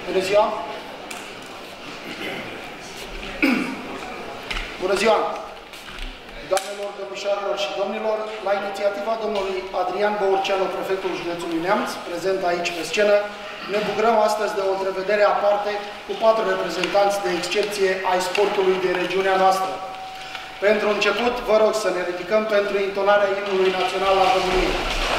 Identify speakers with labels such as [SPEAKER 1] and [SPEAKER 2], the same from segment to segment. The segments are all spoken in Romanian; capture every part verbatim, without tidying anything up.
[SPEAKER 1] Bună ziua! Bună ziua! Doamnelor, domnișoarelor și domnilor, la inițiativa domnului Adrian Băurceanu, prefectul județului Neamț, prezent aici pe scenă, ne bucurăm astăzi de o întrevedere aparte cu patru reprezentanți de excepție ai sportului din regiunea noastră. Pentru început, vă rog să ne ridicăm pentru intonarea imnului național al României.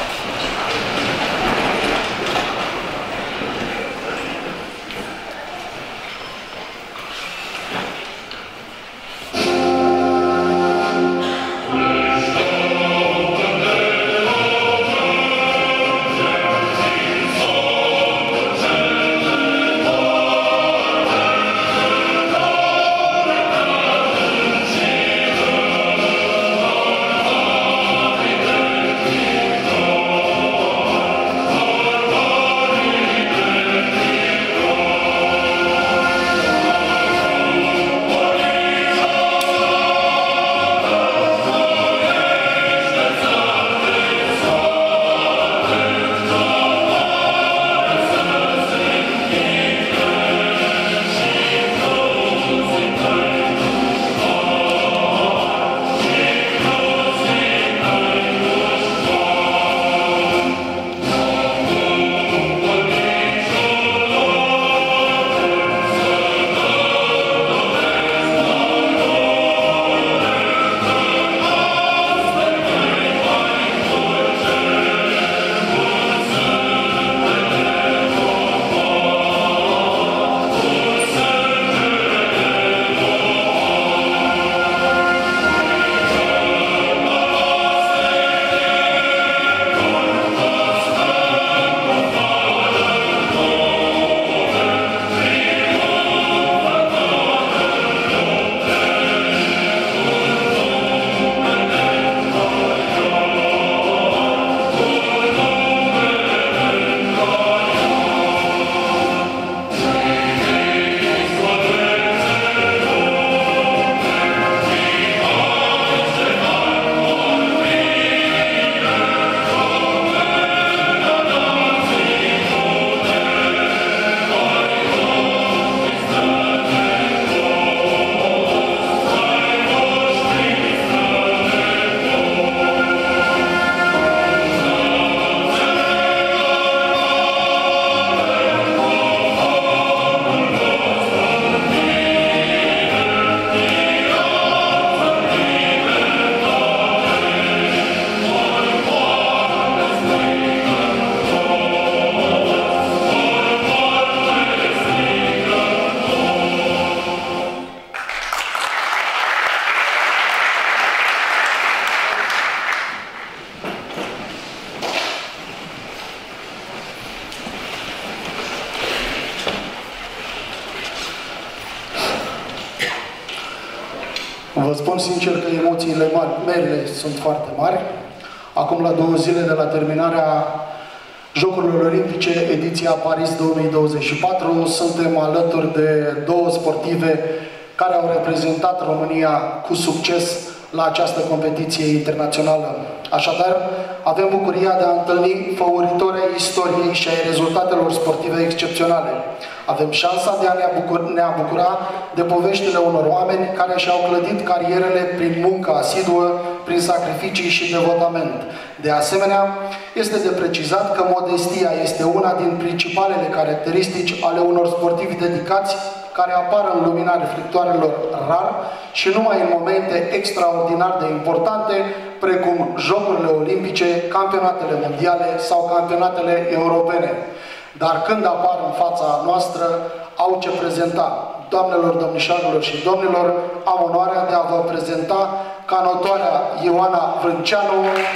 [SPEAKER 1] Vă spun sincer că emoțiile mele sunt foarte mari. Acum, la două zile de la terminarea Jocurilor Olimpice, ediția Paris două mii douăzeci și patru, suntem alături de două sportive care au reprezentat România cu succes la această competiție internațională. Așadar, avem bucuria de a întâlni făuritori ai istoriei și ai rezultatelor sportive excepționale. Avem șansa de a ne bucura, ne a bucura de poveștile unor oameni care și-au clădit carierele prin muncă asiduă, prin sacrificii și devotament. De asemenea, este de precizat că modestia este una din principalele caracteristici ale unor sportivi dedicați care apar în lumina reflectoarelor rar și numai în momente extraordinar de importante, precum Jocurile Olimpice, campionatele mondiale sau campionatele europene. Dar când apar în fața noastră, au ce prezenta. Doamnelor, domnișoarelor și domnilor, am onoarea de a vă prezenta canotoarea Ioana Vrânceanu,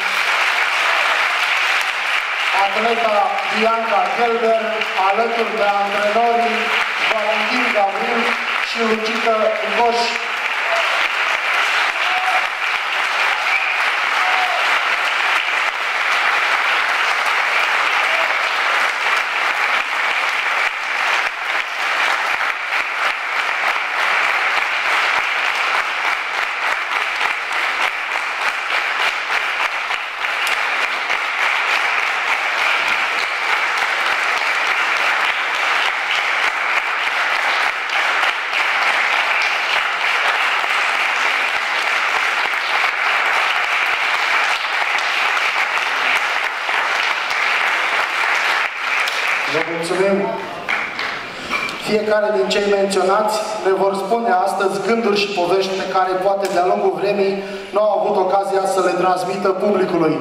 [SPEAKER 1] atleta Bianca Gelber, alături de antrenorii Valentin Gavril și Lucică Goș. Vă mulțumim! Fiecare din cei menționați ne vor spune astăzi gânduri și povești pe care poate de-a lungul vremii nu au avut ocazia să le transmită publicului.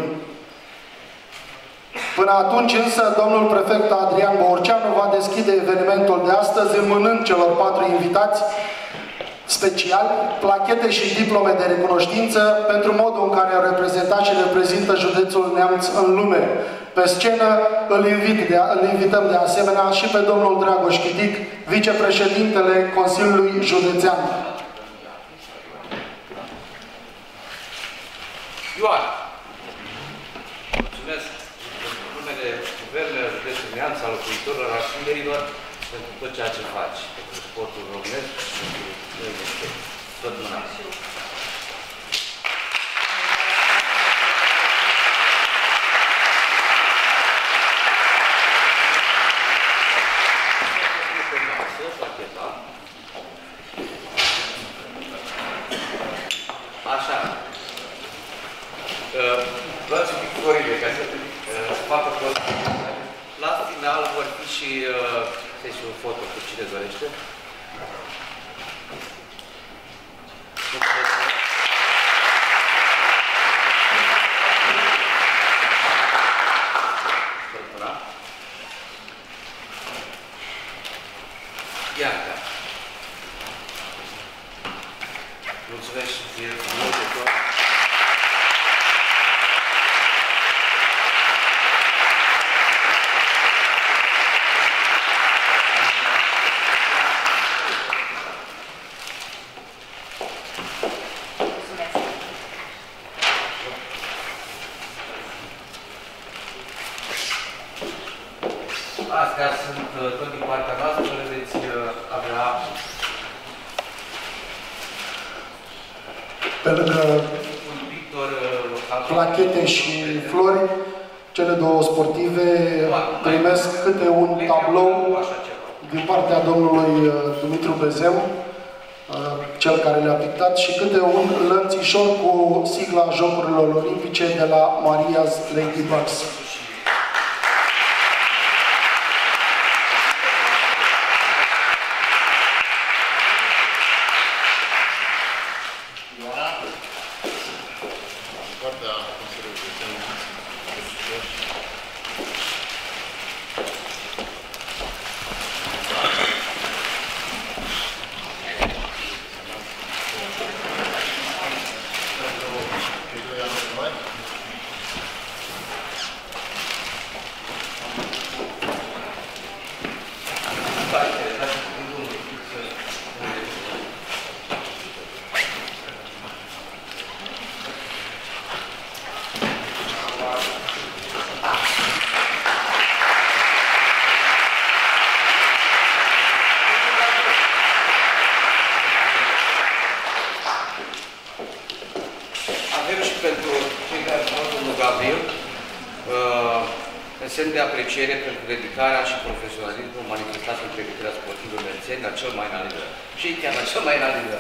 [SPEAKER 1] Până atunci însă, domnul prefect Adrian Bourceanu va deschide evenimentul de astăzi înmânând celor patru invitați special plachete și diplome de recunoștință pentru modul în care au reprezentat și reprezintă județul Neamț în lume. Pe scenă îl, invit de, îl invităm de asemenea și pe domnul Dragoș Chitic, vicepreședintele Consiliului Județean.
[SPEAKER 2] Ioana, mulțumesc în numele Guvernului Județului Neamț, al locuitorilor, al tinerilor, pentru tot ceea ce faci, pentru sportul românesc și pentru noi, tot mâna. Așa. Luați un pic florile ca să facă tot. La final vor fi și sesiuni foto cu cine dorește. Iată. Mulțumesc și ție mult de tot. Astea sunt tot din partea noastră, le veți avea
[SPEAKER 1] pe lângă
[SPEAKER 2] un pictor local.
[SPEAKER 1] Plachete și flori, cele două sportive primesc câte un tablou din partea domnului Dumitru Bezem, cel care le-a pictat, și câte un lănțișor cu sigla Jocurilor Olimpice de la Maria's Ladybugs.
[SPEAKER 2] Semn de apreciere pentru dedicarea și profesionalismul manifestat în pregătirea sportivă merțeni la cel mai înalt nivel. Și chiar la cel mai înalt nivel.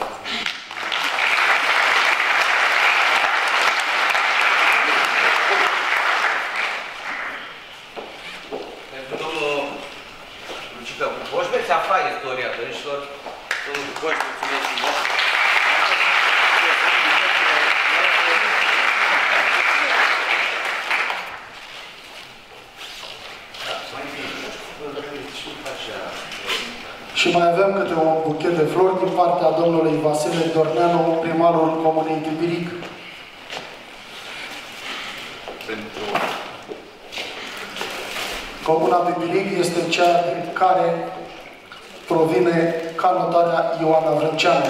[SPEAKER 2] Pentru domnul Lucică Cucoș, veți afla istoria dânșilor. Domnul Cucoș, mulțumesc și mult.
[SPEAKER 1] Și mai avem câte un buchet de flori din partea domnului Vasile Dorneanu, primarul Comunei Pipiric.
[SPEAKER 2] Pentru...
[SPEAKER 1] Comuna Pipiric este cea din care provine canotarea Ioana Vrânceanu.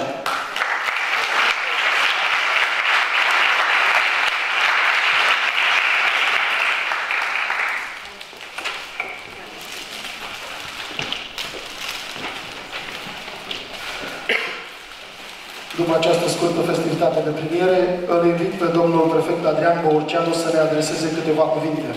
[SPEAKER 1] După această scurtă festivitate de premiere, îl invit pe domnul prefect Adrian Bourceanu să ne adreseze câteva cuvinte.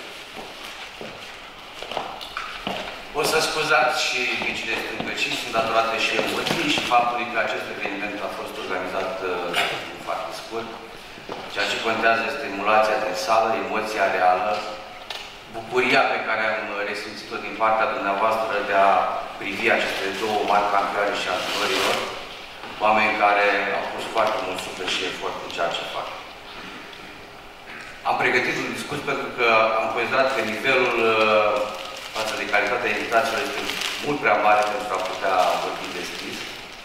[SPEAKER 2] O să scuzați și micile stângăcii, sunt datorate și emoții și faptului că acest eveniment a fost organizat uh, foarte scurt. Ceea ce contează este stimulația din sală, emoția reală, bucuria pe care am simțit-o din partea dumneavoastră de a privi aceste două mari campioane și antrenatorilor, oameni care au pus foarte mult suflet și efort în ceea ce fac. Am pregătit un discurs pentru că am considerat că nivelul față de calitatea invitațiilor este mult prea mare pentru a putea vorbi deschis.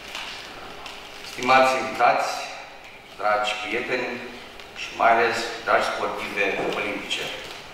[SPEAKER 2] Stimați invitați, dragi prieteni și mai ales dragi sportive olimpice,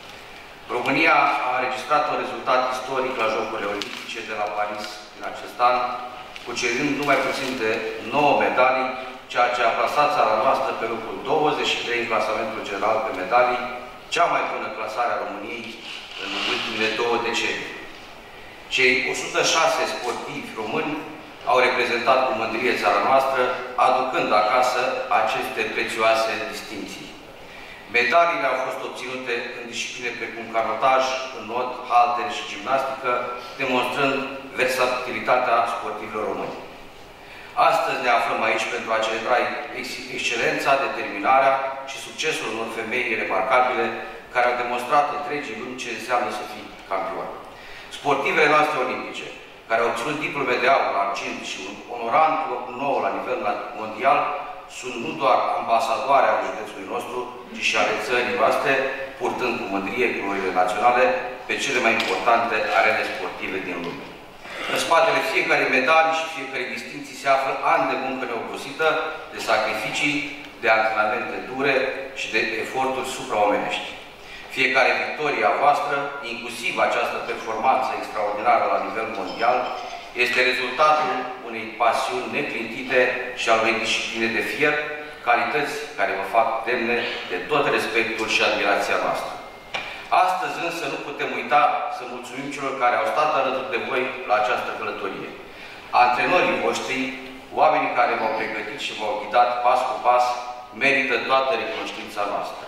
[SPEAKER 2] România a înregistrat un rezultat istoric la Jocurile Olimpice de la Paris în acest an, cucerind numai puțin de nouă medalii, ceea ce a plasat țara noastră pe locul douăzeci și trei în clasamentul general pe medalii, cea mai bună clasare a României în ultimele două decenii. Cei o sută șase sportivi români au reprezentat cu mândrie țara noastră, aducând acasă aceste prețioase distinții. Medaliile au fost obținute în discipline precum canotaj, înot, halter și gimnastică, demonstrând versatilitatea sportivilor români. Astăzi ne aflăm aici pentru a celebra excelența, determinarea și succesul unor femei remarcabile care au demonstrat întregii lumi ce înseamnă să fii campion. Sportivele noastre olimpice, care au obținut diplome de aur, argint și un onorant nou la nivel mondial, sunt nu doar ambasadoare ale județului nostru, ci și ale țării noastre, purtând cu mândrie culorile naționale pe cele mai importante arene sportive din lume. În spatele fiecare medalii și fiecare distinții se află ani de muncă neobosită, de sacrificii, de antrenamente dure și de eforturi supraomenești. Fiecare victorie a voastră, inclusiv această performanță extraordinară la nivel mondial, este rezultatul unei pasiuni neclintite și a unei discipline de fier, calități care vă fac demne de tot respectul și admirația noastră. Astăzi însă nu putem uita să mulțumim celor care au stat alături de voi la această călătorie. Antrenorii voștri, oamenii care v-au pregătit și v-au ghidat pas cu pas, merită toată recunoștința noastră.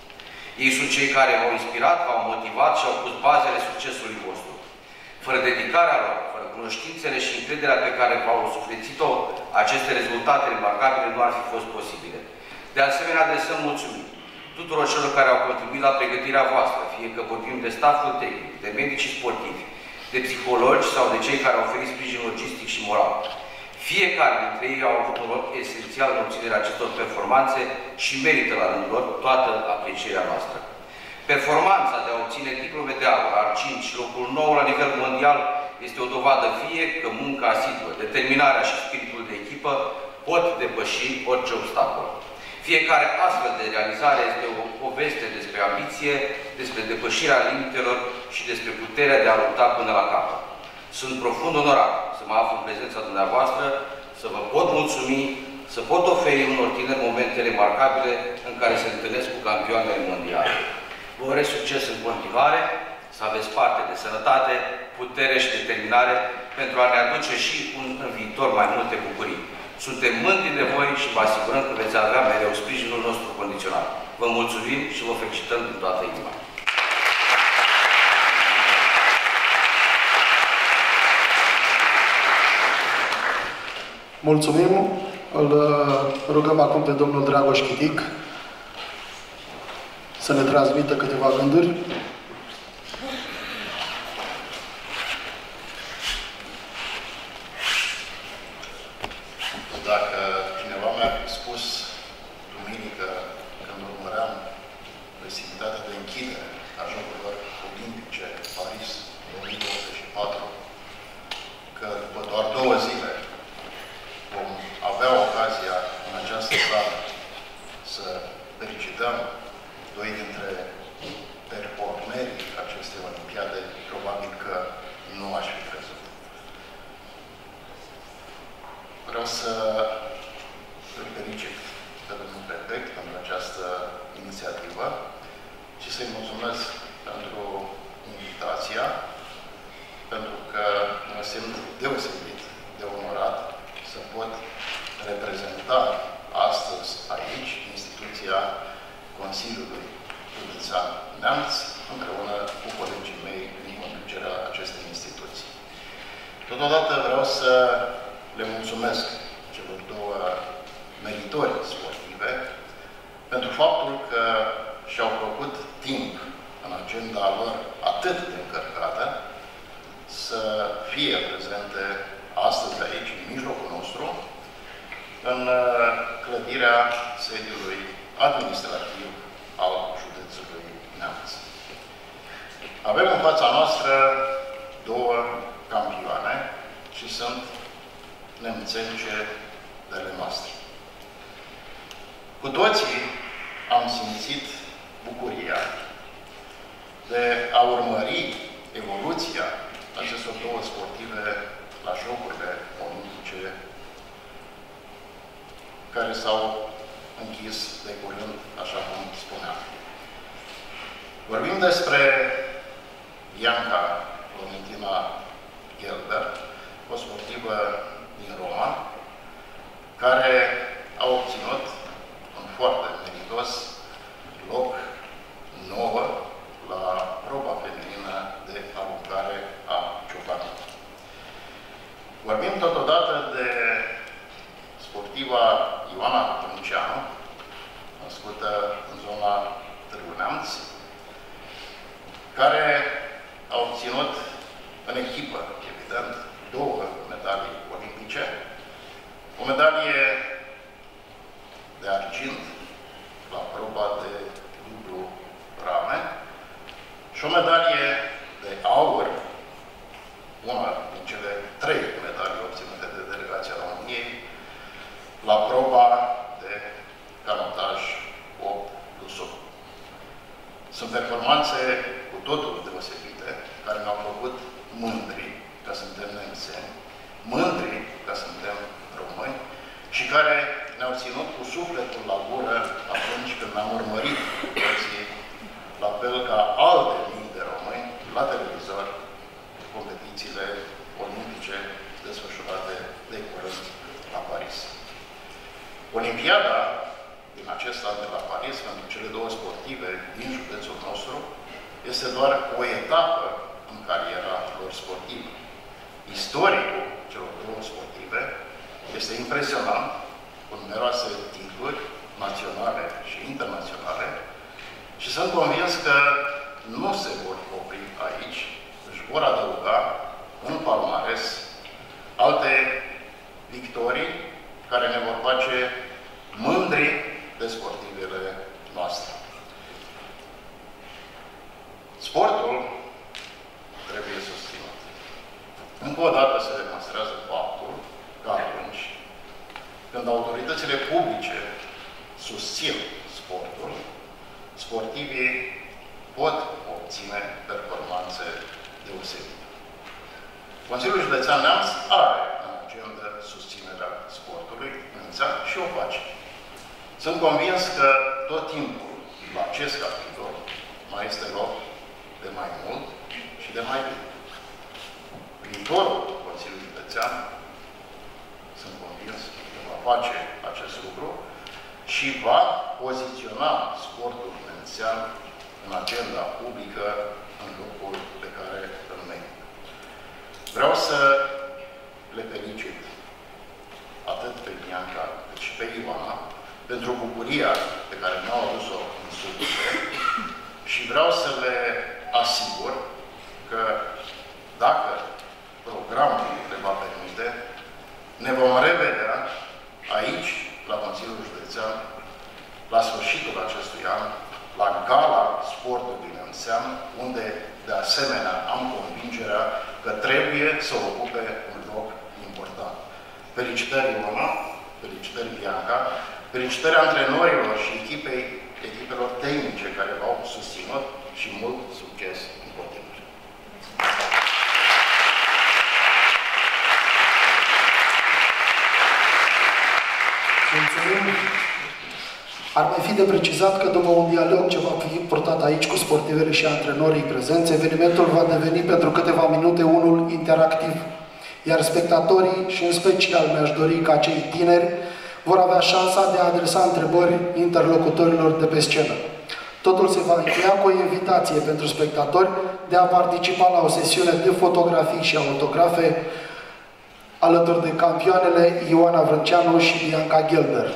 [SPEAKER 2] Ei sunt cei care v-au inspirat, v-au motivat și au pus bazele succesului vostru. Fără dedicarea lor, fără cunoștințele și încrederea pe care v-au suflețit-o, aceste rezultate remarcabile nu ar fi fost posibile. De asemenea, adresăm mulțumiri tuturor celor care au contribuit la pregătirea voastră, fie că vorbim de stafful tehnic, de medici sportivi, de psihologi sau de cei care au oferit sprijin logistic și moral. Fiecare dintre ei au avut un rol esențial în obținerea acestor performanțe și merită la rândul lor toată aprecierea noastră. Performanța de a obține diplome de aur, argint și locul nou la nivel mondial este o dovadă vie că munca asiduă, determinarea și spiritul de echipă pot depăși orice obstacol. Fiecare astfel de realizare este o poveste despre ambiție, despre depășirea limitelor și despre puterea de a lupta până la capăt. Sunt profund onorat să mă aflu în prezența dumneavoastră, să vă pot mulțumi, să pot oferi unor tineri momente remarcabile în care se întâlnesc cu campioanele mondiale. Vă urez succes în continuare, să aveți parte de sănătate, putere și determinare pentru a ne aduce și un, în viitor mai multe bucurii. Suntem mândri de voi și vă asigurăm că veți avea mereu sprijinul nostru condiționat. Vă mulțumim și vă felicităm din toată inima.
[SPEAKER 1] Mulțumim. Îl rugăm acum pe domnul Dragoș Chitic să ne transmită câteva gânduri.
[SPEAKER 3] Dacă cineva mi-a spus duminică, când urmăream festivitatea de închidere a Jocurilor Olimpice Paris două mii douăzeci și patru, că după doar două zile vom avea ocazia în această sală să felicităm doi dintre performerii acestei Olimpiade, probabil că nu aș fi crezut. Vreau să îl felicit pe domnul prefect pentru această inițiativă și să-i mulțumesc pentru invitația, pentru că mă simt deosebit de onorat să pot reprezenta astăzi aici instituția Consiliului Județean Neamț, împreună cu colegii mei din conducerea acestei instituții. Totodată vreau să le mulțumesc celor două meritori sportive pentru faptul că și-au făcut timp în agenda lor atât de încărcată fie prezente astăzi aici, în mijlocul nostru, în clădirea sediului administrativ al județului Neamț. Avem în fața noastră două campioane și sunt nemțence de ale noastre. Cu toții am simțit bucuria de a urmări evoluția acestor două sportive la Jocurile Olimpice care s-au închis de curând, așa cum spuneam. Vorbim despre Bianca Clementina Gelder, o sportivă din Roma, care a obținut un foarte meritos loc nouă la proba feminină de aruncare a ciocanului. Vorbim totodată de sportiva Ioana Brânceanu, născută în zona Târgu Neamț, care a obținut în echipă, evident, două medalii olimpice, o medalie de argint la proba de dublu rame și o medalie de aur, una din cele trei medalii obținute de delegația României, la proba de canotaj opt plus opt. Sunt performanțe cu totul deosebite, care ne-au făcut mândri că suntem nemțeni, mândri că suntem români și care ne-au ținut cu sufletul la gură atunci când am urmărit toții, la fel ca alte mii de români, la televizor, competițiile olimpice desfășurate de curând la Paris. Olimpiada din acest an de la Paris, pentru cele două sportive din județul nostru, este doar o etapă în cariera lor sportivă. Istoricul celor două sportive este impresionant, cu numeroase titluri naționale și internaționale, și sunt convins că nu se vor opri aici, își vor adăuga în palmares alte victorii care ne vor face mândri de sportivele noastre. Sportul trebuie susținut. Încă o dată se demonstrează faptul că atunci când autoritățile publice susțin sportul, sportivii pot obține performanțe deosebite. Consiliul Județean Neamț are în agenda susținerea sportului în țară și o face. Sunt convins că tot timpul la acest capitol mai este loc de mai mult și de mai bine. Viitorul Consiliului Județean, sunt convins că va face acest lucru și va poziționa sportul nemțean în agenda publică în locul pe care îl merită. Vreau să le felicit atât pe Bianca cât și pe Ioana pentru bucuria pe care mi-au adus-o în suflet și vreau să le asigur că dacă programul le va permite, ne vom revedea aici, la Consiliul Județean, la sfârșitul acestui an, la Gala Sportului Nemțean, unde, de asemenea, am convingerea că trebuie să ocupe un loc important. Felicitări, Ioana, felicitări, Bianca, felicitări antrenorilor și echipei, echipelor tehnice care v-au susținut și mult succes în continuare.
[SPEAKER 1] Mulțumim. Ar mai fi de precizat că după un dialog ce va fi purtat aici cu sportivele și antrenorii prezenți, evenimentul va deveni pentru câteva minute unul interactiv. Iar spectatorii, și în special mi-aș dori ca cei tineri, vor avea șansa de a adresa întrebări interlocutorilor de pe scenă. Totul se va încheia cu o invitație pentru spectatori de a participa la o sesiune de fotografii și autografe alături de campioanele Ioana Brânceanu și Bianca Gelder.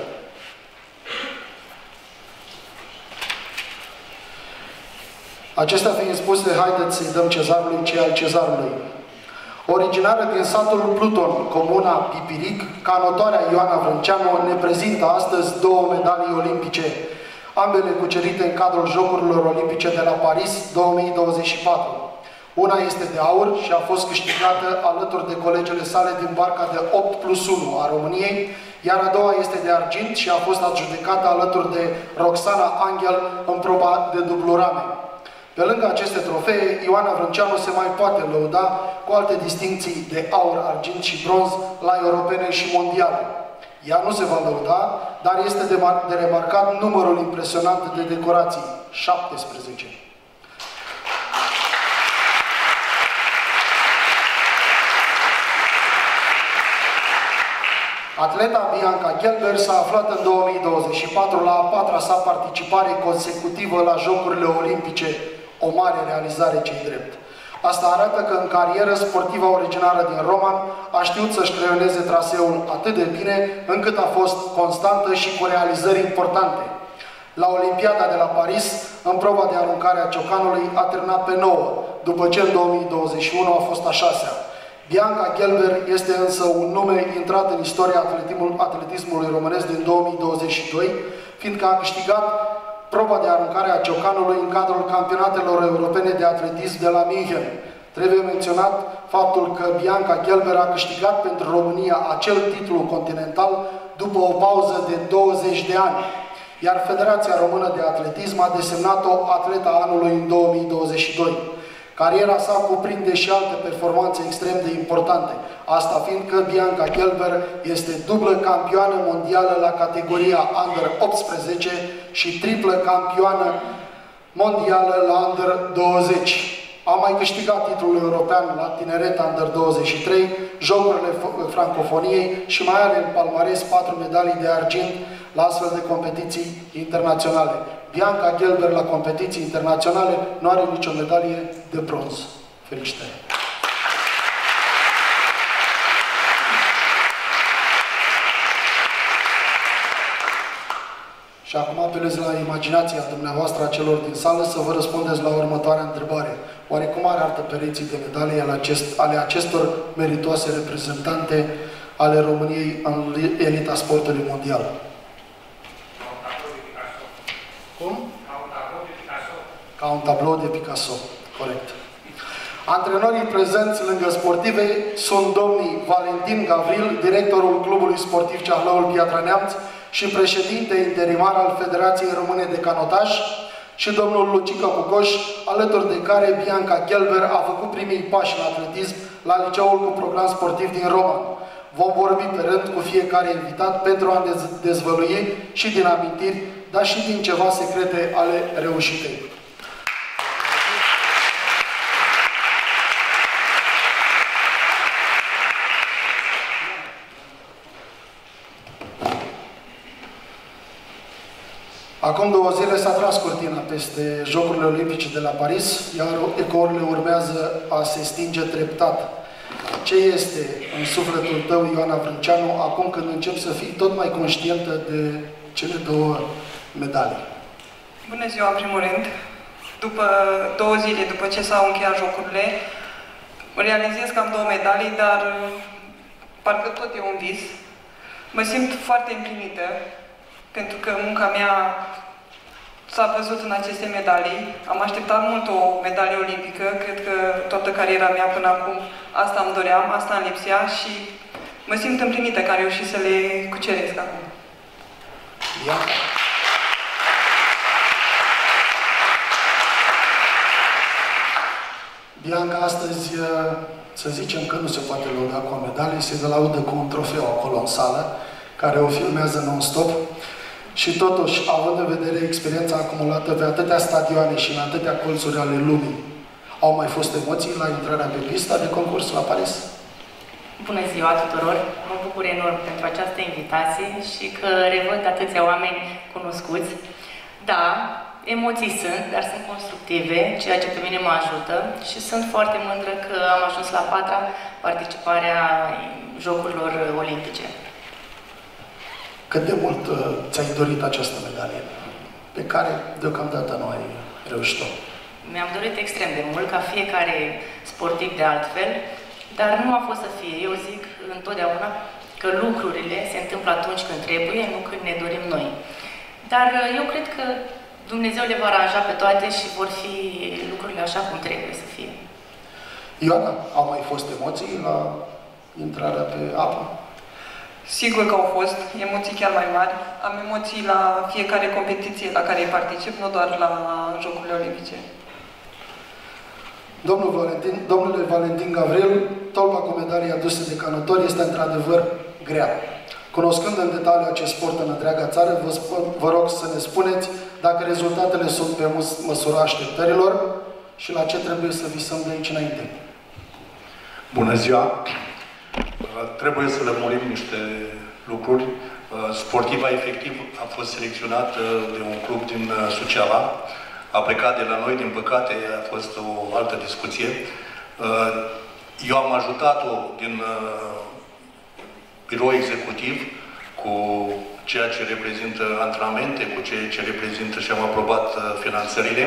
[SPEAKER 1] Acestea fiind spuse, haideți să-i dăm cezarului ce al cezarului. Originară din satul Pluton, comuna Pipiric, canotoarea Ioana Vrânceanu ne prezintă astăzi două medalii olimpice, ambele cucerite în cadrul Jocurilor Olimpice de la Paris două mii douăzeci și patru. Una este de aur și a fost câștigată alături de colegele sale din barca de opt plus unu a României, iar a doua este de argint și a fost adjudecată alături de Roxana Angel în proba de dublu rame. Pe lângă aceste trofee, Ioana Vrânceanu se mai poate lăuda cu alte distincții de aur, argint și bronz la europene și mondiale. Ea nu se va lăuda, dar este de, de remarcat numărul impresionant de decorații, șaptesprezece. Atleta Bianca Gelber s-a aflat în două mii douăzeci și patru la a patra sa participare consecutivă la Jocurile Olimpice, o mare realizare ce-i drept. Asta arată că în carieră sportiva originară din Roman a știut să-și creioneze traseul atât de bine încât a fost constantă și cu realizări importante. La Olimpiada de la Paris, în proba de aruncare a ciocanului, a terminat pe nouă, după ce în două mii douăzeci și unu a fost a șasea. Bianca Gelber este însă un nume intrat în istoria atletismului românesc din două mii douăzeci și doi, fiindcă a câștigat proba de aruncare a ciocanului în cadrul campionatelor europene de atletism de la München. Trebuie menționat faptul că Bianca Gelber a câștigat pentru România acel titlu continental după o pauză de douăzeci de ani, iar Federația Română de Atletism a desemnat-o atleta anului în două mii douăzeci și doi. Cariera sa cuprinde și alte performanțe extrem de importante, asta fiindcă Bianca Gelber este dublă campioană mondială la categoria Under optsprezece și triplă campioană mondială la Under douăzeci. A mai câștigat titlul european la tineret Under douăzeci și trei, Jocurile Francofoniei și mai are în palmares patru medalii de argint la astfel de competiții internaționale. Bianca Gelber la competiții internaționale nu are nicio medalie de bronz. Felicitări! Și acum apelez la imaginația dumneavoastră a celor din sală să vă răspundeți la următoarea întrebare. Oare cum are arată pereții de medalii ale, acest, ale acestor meritoase reprezentante ale României în elita sportului mondial? Cum? Ca un tablou de Picasso. Corect. Antrenorii prezenți lângă sportive sunt domnii Valentin Gavril, directorul Clubului Sportiv Ceahlăul Piatra Neamț și președinte interimar al Federației Române de Canotaj, și domnul Lucica Cucoș, alături de care Bianca Gelber a făcut primii pași în atletism la liceul cu program sportiv din Roman. Vom vorbi pe rând cu fiecare invitat pentru a dezvălui și din amintiri, dar și din ceva secrete ale reușitei. Acum două zile s-a tras cortina peste Jocurile Olimpice de la Paris, iar ecourile urmează a se stinge treptat. Ce este în sufletul tău, Ioana Vrânceanu, acum când începi să fii tot mai conștientă de cele două medalii?
[SPEAKER 4] Bună ziua, în primul rând. După două zile, după ce s-au încheiat Jocurile, realizez că am două medalii, dar parcă tot e un vis. Mă simt foarte împlinită, pentru că munca mea s-a văzut în aceste medalii. Am așteptat mult o medalie olimpică, cred că toată cariera mea până acum asta îmi doream, asta îmi lipsea și mă simt împlinită că am reușit să le cuceresc acum.
[SPEAKER 1] Ia. Bianca, astăzi, să zicem că nu se poate lăuda cu o medalie, se laudă cu un trofeu acolo în sală, care o filmează non-stop. Și totuși, având în vedere experiența acumulată pe atâtea stadioane și în atâtea colțuri ale lumii, au mai fost emoții la intrarea pe pista de concurs la Paris?
[SPEAKER 5] Bună ziua tuturor! Mă bucur enorm pentru această invitație și că revăd atâția oameni cunoscuți. Da, emoții sunt, dar sunt constructive, ceea ce pe mine mă ajută și sunt foarte mândră că am ajuns la patra participare a Jocurilor Olimpice.
[SPEAKER 1] Cât de mult uh, ți-ai dorit această medalie, pe care deocamdată nu ai reușit-o?
[SPEAKER 5] Mi-am dorit extrem de mult, ca fiecare sportiv de altfel, dar nu a fost să fie. Eu zic întotdeauna că lucrurile se întâmplă atunci când trebuie, nu când ne dorim noi. Dar eu cred că Dumnezeu le va aranja pe toate și vor fi lucrurile așa cum trebuie să fie.
[SPEAKER 1] Ioana, au mai fost emoții la intrarea pe apă?
[SPEAKER 4] Sigur că au fost emoții chiar mai mari. Am emoții la fiecare competiție la care particip, nu doar la Jocurile Olimpice.
[SPEAKER 1] Domnul Valentin, domnule Valentin Gavril, tolba cu medalii aduse de canotori este într-adevăr grea. Cunoscând în detaliu acest sport în întreaga țară, vă, spun, vă rog să ne spuneți dacă rezultatele sunt pe măsura așteptărilor și la ce trebuie să visăm de aici înainte.
[SPEAKER 6] Bună ziua! Trebuie să lămurim niște lucruri. Sportiva efectiv a fost selecționată de un club din Suceava. A plecat de la noi, din păcate a fost o altă discuție. Eu am ajutat-o din birou executiv cu ceea ce reprezintă antrenamente, cu ceea ce reprezintă și am aprobat finanțările.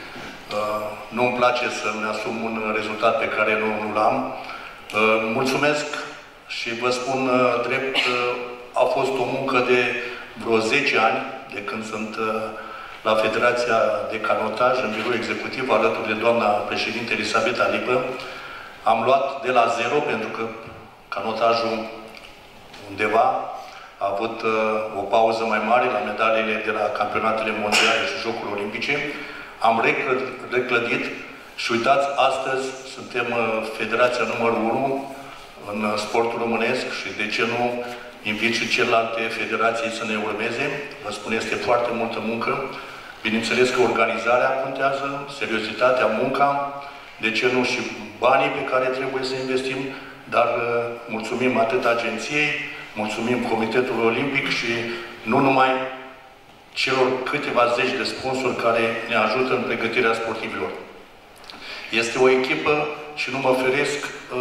[SPEAKER 6] Nu-mi place să-mi asum un rezultat pe care nu, nu l-am. Mulțumesc și vă spun drept, a fost o muncă de vreo zece ani, de când sunt la Federația de Canotaj, în birou executiv, alături de doamna președinte Elisabeta Lipă. Am luat de la zero, pentru că canotajul undeva a avut o pauză mai mare la medaliile de la campionatele mondiale și Jocurile Olimpice. Am reclădit și uitați, astăzi suntem Federația numărul unu în sportul românesc și de ce nu invit și celelalte federații să ne urmeze. Vă spun, este foarte multă muncă. Bineînțeles că organizarea contează, seriozitatea, munca, de ce nu și banii pe care trebuie să investim, dar mulțumim atât agenției, mulțumim Comitetului Olimpic și nu numai celor câteva zeci de sponsori care ne ajută în pregătirea sportivilor. Este o echipă și nu mă feresc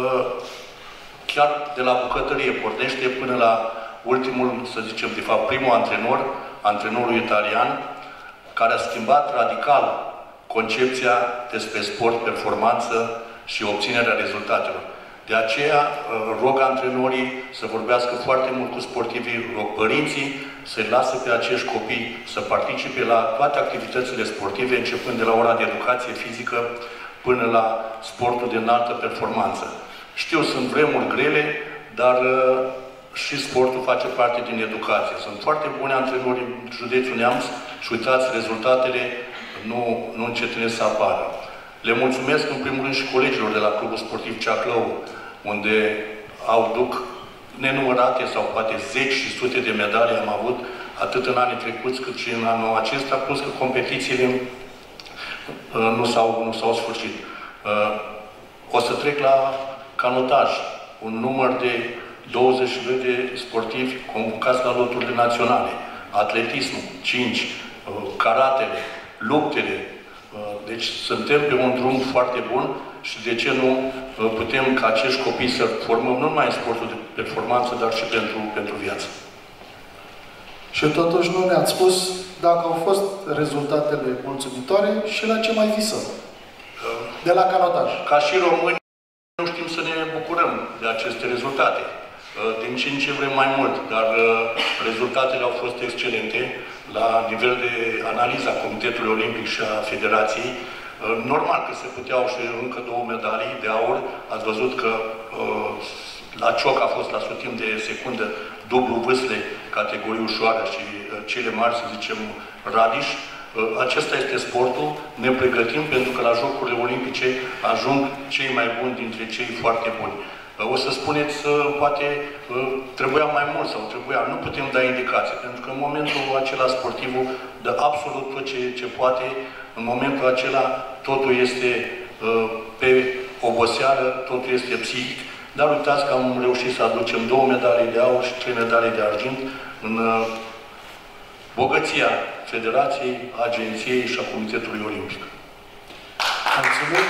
[SPEAKER 6] chiar de la bucătărie, pornește până la ultimul, să zicem, de fapt, primul antrenor, antrenorul italian, care a schimbat radical concepția despre sport, performanță și obținerea rezultatelor. De aceea rog antrenorii să vorbească foarte mult cu sportivii, rog părinții să-i lasă pe acești copii să participe la toate activitățile sportive, începând de la ora de educație fizică până la sportul de înaltă performanță. Știu, sunt vremuri grele, dar uh, și sportul face parte din educație. Sunt foarte buni antrenori în județul Neamț și uitați, rezultatele nu, nu încetinesc să apară. Le mulțumesc în primul rând și colegilor de la Clubul Sportiv Ceaclău, unde au duc nenumărate sau poate zeci și sute de medalii am avut, atât în anii trecuți cât și în anul acesta, plus că competițiile uh, nu s-au nu s-au sfârșit. Uh, o să trec la canotaj, un număr de douăzeci și doi de sportivi convocați la loturile naționale, atletismul, cinci, karatele, luptele. Deci suntem pe un drum foarte bun și de ce nu putem ca acești copii să formăm nu numai în sportul de performanță, dar și pentru, pentru viață.
[SPEAKER 1] Și totuși nu ne-ați spus dacă au fost rezultatele mulțumitoare și la ce mai visăm. De la canotaj.
[SPEAKER 6] Ca și români, nu știm să ne bucurăm de aceste rezultate. Din ce în ce vrem mai mult, dar rezultatele au fost excelente la nivel de analiză a Comitetului Olimpic și a Federației. Normal că se puteau și încă două medalii de aur. Ați văzut că la cioc a fost la sutim de secundă dublu vâsle, categorii ușoară și cele mari, să zicem, radiș. Acesta este sportul, ne pregătim pentru că la Jocurile Olimpice ajung cei mai buni dintre cei foarte buni. O să spuneți, poate trebuia mai mult sau trebuia, nu putem da indicații, pentru că în momentul acela sportivul dă absolut tot ce, ce poate, în momentul acela totul este pe oboseală, totul este psihic, dar uitați că am reușit să aducem două medalii de aur și trei medalii de argint în bogăția Federației, Agenției și a Comitetului Olimpic.
[SPEAKER 1] Mulțumim!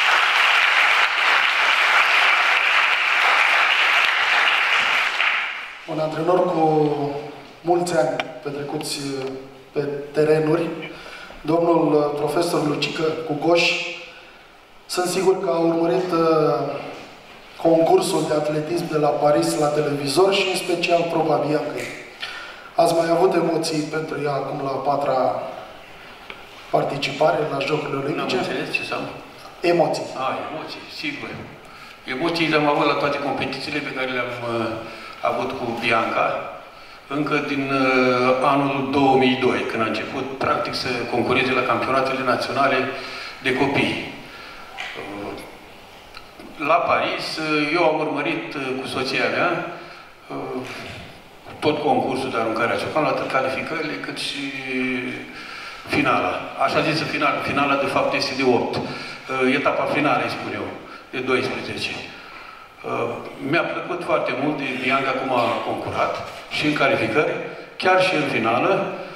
[SPEAKER 1] Un antrenor cu mulți ani petrecuți pe terenuri, domnul profesor Lucică Cucoș, sunt sigur că a urmărit concursul concursul de atletism de la Paris la televizor și în special proba Bianca. Ați mai avut emoții pentru ea acum la a patra participare la Jocurile Olimpice?
[SPEAKER 7] N-am înțeles ce s-am...
[SPEAKER 1] Emoții.
[SPEAKER 7] A, emoții, sigur. Emoții le-am avut la toate competițiile pe care le-am uh, avut cu Bianca, încă din uh, anul două mii doi, când a început, practic, să concureze la campionatele naționale de copii. Uh, la Paris, uh, eu am urmărit uh, cu soția mea uh, tot concursul de aruncare a ciocanului, atât calificările, cât și finala. Așa zisă finala. Finala, de fapt, este de opt. Etapa finală, îi spun eu, de doisprezece. Mi-a plăcut foarte mult de Bianca cum a concurat și în calificări, chiar și în finală.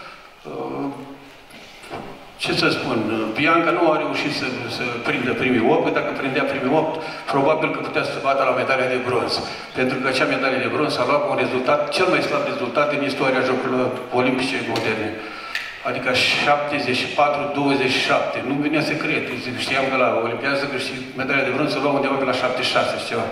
[SPEAKER 7] Ce să spun, Bianca nu a reușit să, să prindă primii opt, că dacă prindea primii opt, probabil că putea să bată la medalia de bronz. Pentru că acea medalie de bronz s-a luat cu un rezultat, cel mai slab rezultat din istoria Jocurilor Olimpice moderne. Adică șaptezeci și patru douăzeci și șapte. Nu venea să cred. Știam că la Olimpiadă să câștigi medalia de bronz, să luăm undeva pe la șaptezeci și șase și ceva.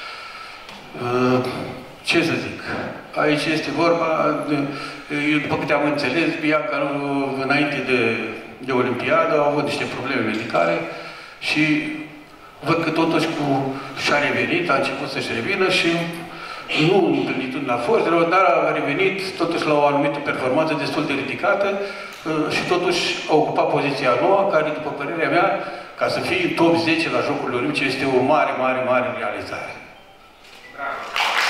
[SPEAKER 7] Ce să zic? Aici este vorba, eu, după câte am înțeles, Bianca, înainte de, de Olimpiadă, au avut niște probleme medicale și văd că totuși cu și-a revenit, a început să-și revină și nu în plenitudine a fost, dar a revenit totuși la o anumită performanță destul de ridicată și totuși a ocupat poziția nouă, care, după părerea mea, ca să fie în top zece la Jocurile Olimpice, este o mare, mare, mare realizare.
[SPEAKER 2] Bravo!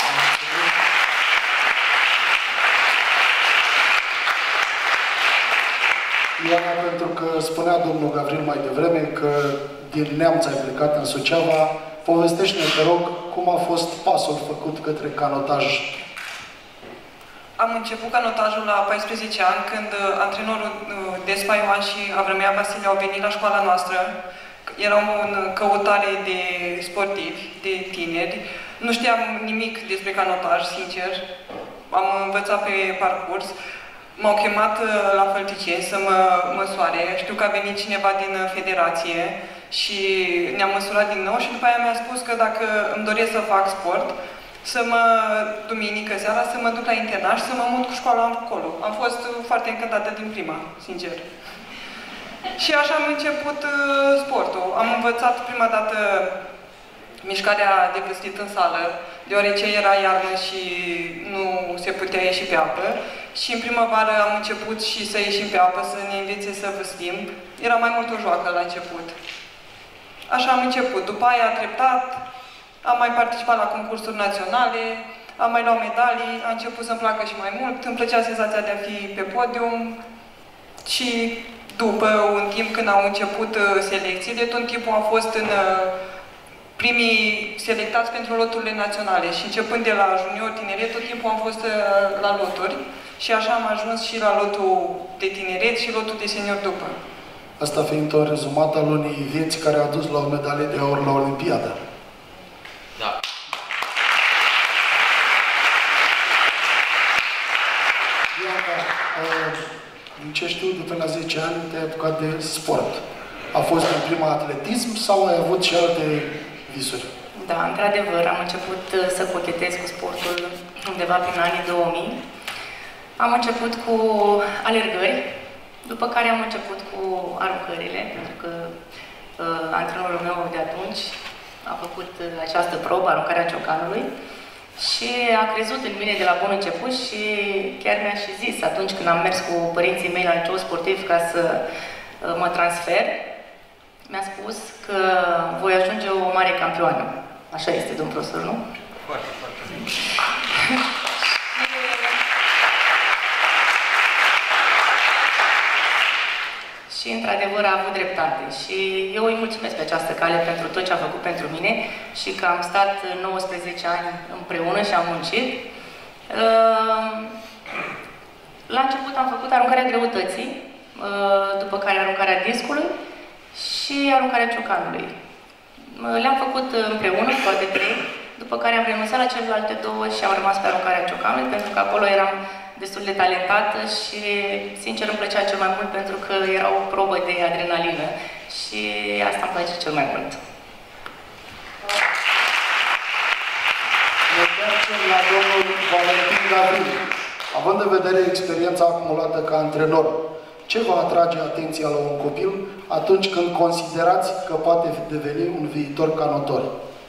[SPEAKER 1] Ioana, pentru că spunea domnul Gavril mai devreme că din Neamț ai plecat în Suceava, povestește-ne, te rog, cum a fost pasul făcut către canotaj?
[SPEAKER 4] Am început canotajul la paisprezece ani, când antrenorul Despa Ioan și Avrămea Vasile au venit la școala noastră. Eram în căutare de sportivi, de tineri. Nu știam nimic despre canotaj, sincer. Am învățat pe parcurs. M-au chemat la Fălticeni să mă măsoare. Știu că a venit cineva din federație și ne-a măsurat din nou și după aia mi-a spus că dacă îmi doresc să fac sport, să mă, duminică seara, să mă duc la internat și să mă mut cu școala acolo. Am fost foarte încântată din prima, sincer. Și așa am început uh, sportul. Am învățat prima dată mișcarea de vâslit în sală, deoarece era iarnă și nu se putea ieși pe apă. Și în primăvară am început și să ieșim pe apă, să ne învețe să vâslim. Era mai mult o joacă la început. Așa am început. După aia, treptat, am mai participat la concursuri naționale, am mai luat medalii, a început să-mi placă și mai mult. Îmi plăcea senzația de a fi pe podium și după un timp când au început selecțiile, tot timpul am fost în primii selectați pentru loturile naționale și începând de la junior tineret, tot timpul am fost la loturi și așa am ajuns și la lotul de tineret și lotul de senior după.
[SPEAKER 1] Asta fiind un rezumat al unei vieți care a dus la o medalie de aur la Olimpiadă.
[SPEAKER 2] Da.
[SPEAKER 1] Bianca, din ce știu, de până la zece ani te-ai apucat de sport. A fost în prima atletism sau ai avut și alte visuri?
[SPEAKER 5] Da, într-adevăr, am început să cochetez cu sportul undeva prin anii două mii. Am început cu alergări, după care am început cu aruncările, pentru că uh, antrenorul meu de atunci a făcut această probă, aruncarea ciocanului, și a crezut în mine de la bun început și chiar mi-a și zis, atunci când am mers cu părinții mei la liceu sportiv ca să uh, mă transfer, mi-a spus că voi ajunge o mare campioană. Așa este, domn profesor, nu?
[SPEAKER 2] Foarte, foarte.
[SPEAKER 5] Și, într-adevăr, a avut dreptate. Și eu îi mulțumesc pe această cale pentru tot ce a făcut pentru mine și că am stat nouăsprezece ani împreună și am muncit. La început am făcut aruncarea greutății, după care aruncarea discului și aruncarea ciocanului. Le-am făcut împreună, toate trei, după care am renunțat la celelalte două și am rămas pe aruncarea ciocanului, pentru că acolo eram destul de talentată și, sincer, îmi plăcea cel mai mult pentru că era o probă de adrenalină și asta îmi place cel mai mult.
[SPEAKER 1] întoarcem la domnul Valentin David. Având în vedere experiența acumulată ca antrenor, ce vă atrage atenția la un copil atunci când considerați că poate deveni un viitor canotor?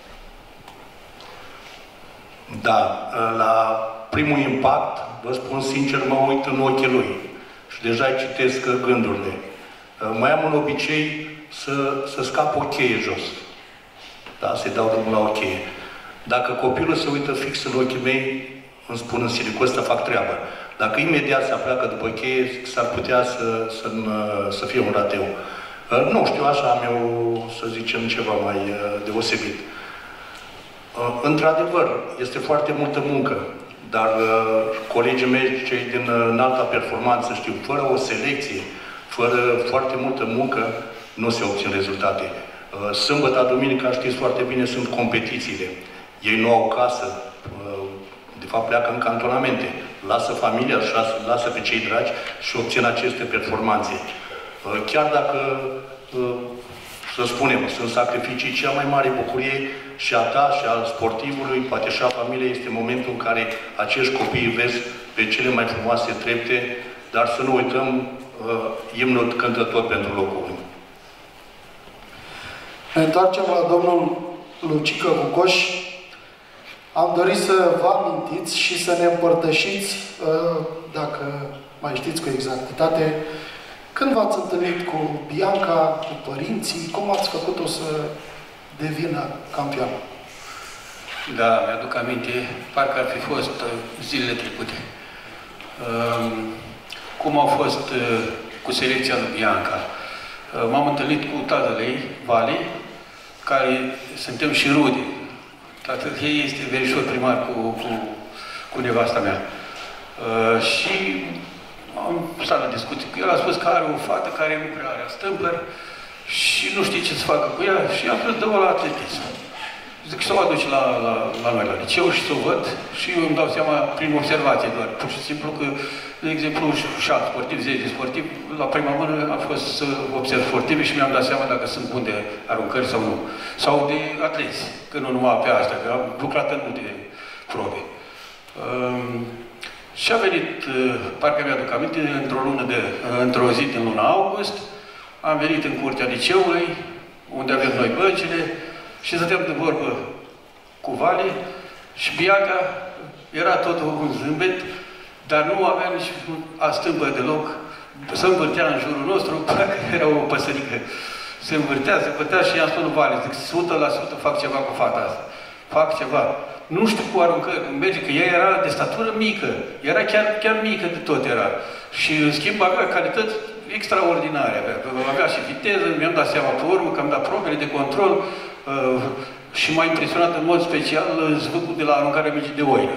[SPEAKER 6] Da, la primul impact, vă spun sincer, mă uit în ochii lui și deja îi citesc gândurile. Mai am un obicei să, să scap o cheie jos. Da, să-i dau drumul la o cheie. Dacă copilul se uită fix în ochii mei, îmi spun în sine, cu ăsta fac treaba. Dacă imediat se apleacă după cheie, s-ar putea să, să, să fie un rateu. Nu știu, așa am eu, să zicem, ceva mai deosebit. Într-adevăr, este foarte multă muncă, dar colegii mei, cei din înalta performanță, știu, fără o selecție, fără foarte multă muncă, nu se obțin rezultate. Sâmbătă, duminica, știți foarte bine, sunt competițiile. Ei nu au casă, de fapt pleacă în cantonamente, lasă familia, lasă pe cei dragi și obțin aceste performanțe. Chiar dacă, să spunem, sunt sacrificii, cea mai mare bucurie și a ta și al sportivului, poate și a familiei, este momentul în care acești copii vezi pe cele mai frumoase trepte, dar să nu uităm imnul cântător pentru locul unu.
[SPEAKER 1] Ne întoarcem la domnul Lucică Cucoș. Am dorit să vă amintiți și să ne împărtășiți, dacă mai știți cu exactitate, când v-ați întâlnit cu Bianca, cu părinții, cum ați făcut-o să devină campioană?
[SPEAKER 7] Da, mi-aduc aminte, parcă ar fi fost zilele trecute. Cum au fost cu selecția lui Bianca. M-am întâlnit cu tatăl ei, Vali, care suntem și rude. Tatăl ei este verișor primar cu, cu, cu nevasta mea. Uh, și am stat la discuție cu el, a spus că are o fată care nu prea are stâmpăr și nu știe ce să facă cu ea și am spus, dă-o la atletism. Zic să o aduci la, la, la noi la liceu și să o văd și eu îmi dau seama prin observație doar, pur și simplu că, de exemplu, șap sportiv, zece sportiv, la prima mână a fost să observ sportivi și mi-am dat seama dacă sunt buni de aruncări sau nu. Sau de atleți, că nu numai pe asta, că am lucrat în multe probe. Um, și a venit, parcă mi-aduc aminte, într-o lună de, într-o zi din luna august, am venit în curtea liceului, unde avem noi băncile, și stăteam de vorbă cu Vale și Bianca era tot un zâmbet, dar nu avea nici astâmpă deloc. Se învârtea în jurul nostru, parcă era o păsărică. Se învârtea, se învârtea și i-am spus lui Vale, zic, o sută la sută fac ceva cu fata asta. Fac ceva. Nu știu cu aruncări, cum merge, că ea era de statură mică. Era chiar, chiar mică de tot era. Și în schimb avea calități extraordinare. Avea, avea și viteză, mi-am dat seama pe urmă că am dat probele de control. Uh, și m-a impresionat în mod special zvâcul de la aruncarea micii de oilă.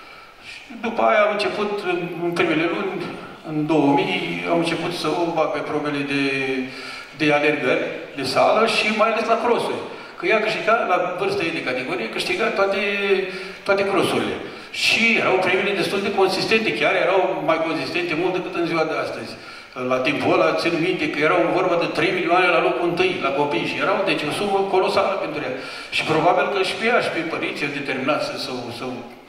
[SPEAKER 7] Și după aia am început, în, în primele luni, în două mii, am început să o bag pe probele de, de alergări, de sală și mai ales la crossuri. Că ea câștiga, la vârsta ei de categorie, câștiga toate, toate crossurile. Și erau premiile destul de consistente, chiar erau mai consistente mult decât în ziua de astăzi. La timpul ăla, țin minte că erau vorba de trei milioane la locul întâi, la copii, și erau, deci, o sumă colosală pentru ea. Și probabil că și pe ea și pe părinții au determinat să, să, să,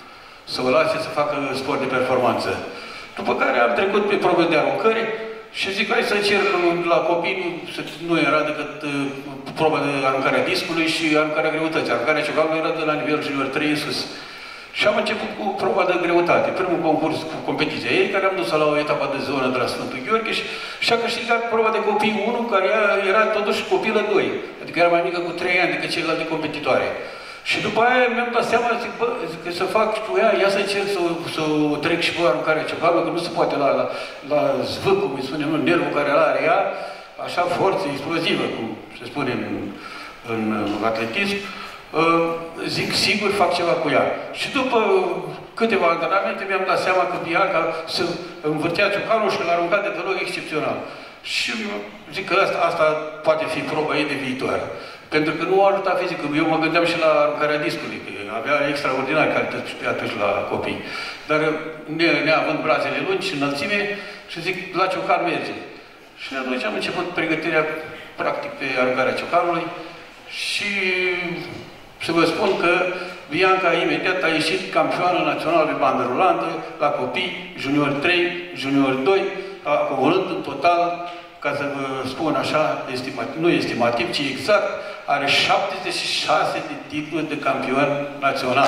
[SPEAKER 7] să o lase să facă sport de performanță. După care am trecut pe probe de aruncări și zic, hai să încerc la copii, nu, nu era decât uh, proba de aruncare a discului și aruncarea greutății. Aruncarea ciocanului era de la nivel junior trei în sus. Și am început cu proba de greutate, primul concurs cu competiția ei, care am dus la o etapă de zonă de la Sfântul Gheorghe și, și a câștigat proba de copii unu, care era totuși copilă doi, adică era mai mică cu trei ani decât celelalte competitoare. Și după aia mi-am dat seama, zic, bă, zic, să fac cu ea, ia să încerc să, să o trec și pe aruncarea ceva, că nu se poate la, la, la zvâc, cum îi spunem, nervul care îl are ea, așa forță explozivă, cum se spune în, în, în atletism. Uh, zic, sigur, fac ceva cu ea. Și după câteva antrenamente mi-am dat seama că Bianca se învârtea ciocanul și l-a aruncat de deloc excepțional. Și zic că asta, asta poate fi proba ei de viitor. Pentru că nu a ajutat fizic. Eu mă gândeam și la aruncarea discului, că avea extraordinar calități pe atunci la copii. Dar ne, neavând brațele lungi și înălțime, și zic, la ciocan merge. Și atunci am început pregătirea practic pe aruncarea ciocanului și să vă spun că Bianca imediat a ieșit campioană națională pe bandă rulantă, la copii, junior trei, junior doi, acumulând în total, ca să vă spun așa, estimativ, nu estimativ, ci exact, are șaptezeci și șase de titluri de campion național.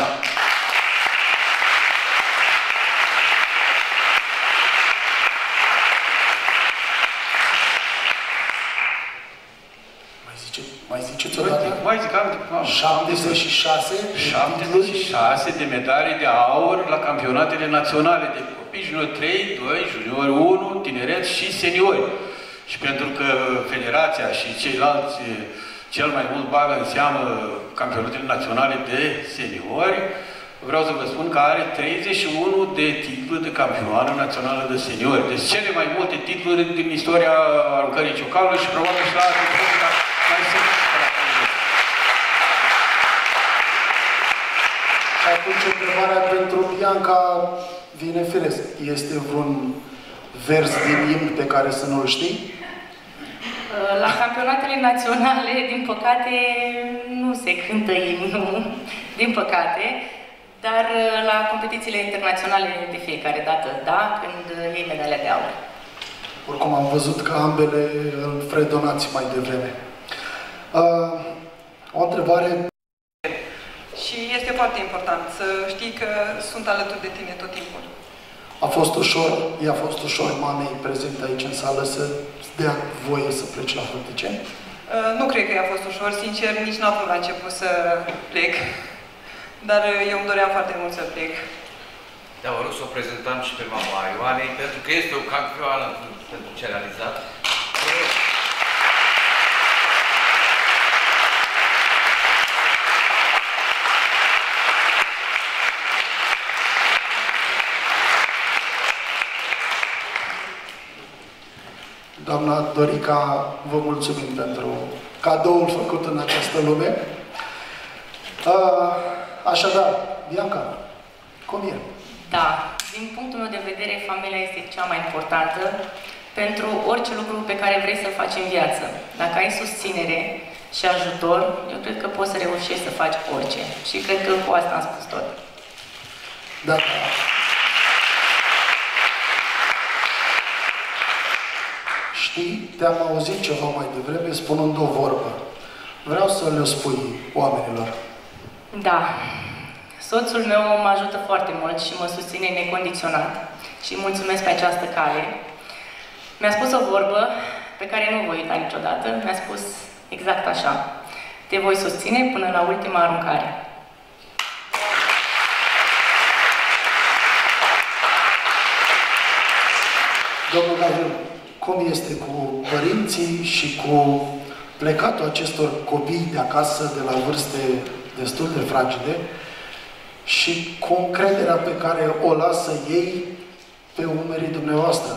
[SPEAKER 1] Mai ziceți o dată?
[SPEAKER 7] Mai zic, am, am,
[SPEAKER 1] șaptezeci și șase?
[SPEAKER 7] șaptezeci și șase de medalii de aur la campionatele naționale de copii, junior trei, doi, junior unu, tineret și seniori. Și pentru că federația și ceilalți cel mai mult bagă în seamă campionatele naționale de seniori, vreau să vă spun că are treizeci și unu de titluri de campioană națională de seniori. Deci cele mai multe titluri din istoria aruncării ciocanului și probabil și la alte probe, dar mai sunt.
[SPEAKER 1] Și atunci întrebarea pentru Bianca vine firesc. Este vreun vers din imn pe care să nu-l știi?
[SPEAKER 5] La campionatele naționale, din păcate, nu se cântă imnul, din păcate, dar la competițiile internaționale de fiecare dată, da, când iei medalia de aur.
[SPEAKER 1] Oricum am văzut că ambele îl fredonați mai devreme. Uh, o întrebare.
[SPEAKER 4] Și este foarte important să știi că sunt alături de tine tot timpul.
[SPEAKER 1] A fost ușor, i-a fost ușor mamei prezent aici în sală să dea voie să pleci la Hârticeni?
[SPEAKER 4] Uh, nu cred că i-a fost ușor, sincer, nici n-am vrut la început să plec. Dar eu îmi doream foarte mult să plec.
[SPEAKER 2] Da, vă rog să o prezentăm și pe mama Ioanei, pentru că este o campioană pentru ce a realizat.
[SPEAKER 1] Doamna Dorica, vă mulțumim pentru cadoul făcut în această lume. Așadar, Bianca, cum e?
[SPEAKER 5] Da, din punctul meu de vedere, familia este cea mai importantă pentru orice lucru pe care vrei să-l faci în viață. Dacă ai susținere și ajutor, eu cred că poți să reușești să faci orice. Și cred că cu asta am spus tot.
[SPEAKER 1] Da. Știi, te-am auzit ceva mai devreme spunând o vorbă. Vreau să le spui oamenilor.
[SPEAKER 5] Da. Soțul meu mă ajută foarte mult și mă susține necondiționat și mulțumesc pe această cale. Mi-a spus o vorbă pe care nu voi uita niciodată. Mi-a spus exact așa. Te voi susține până la ultima aruncare.
[SPEAKER 1] Domnul Gavril, cum este cu părinții și cu plecatul acestor copii de acasă de la vârste destul de fragile și cu încrederea pe care o lasă ei pe umerii dumneavoastră?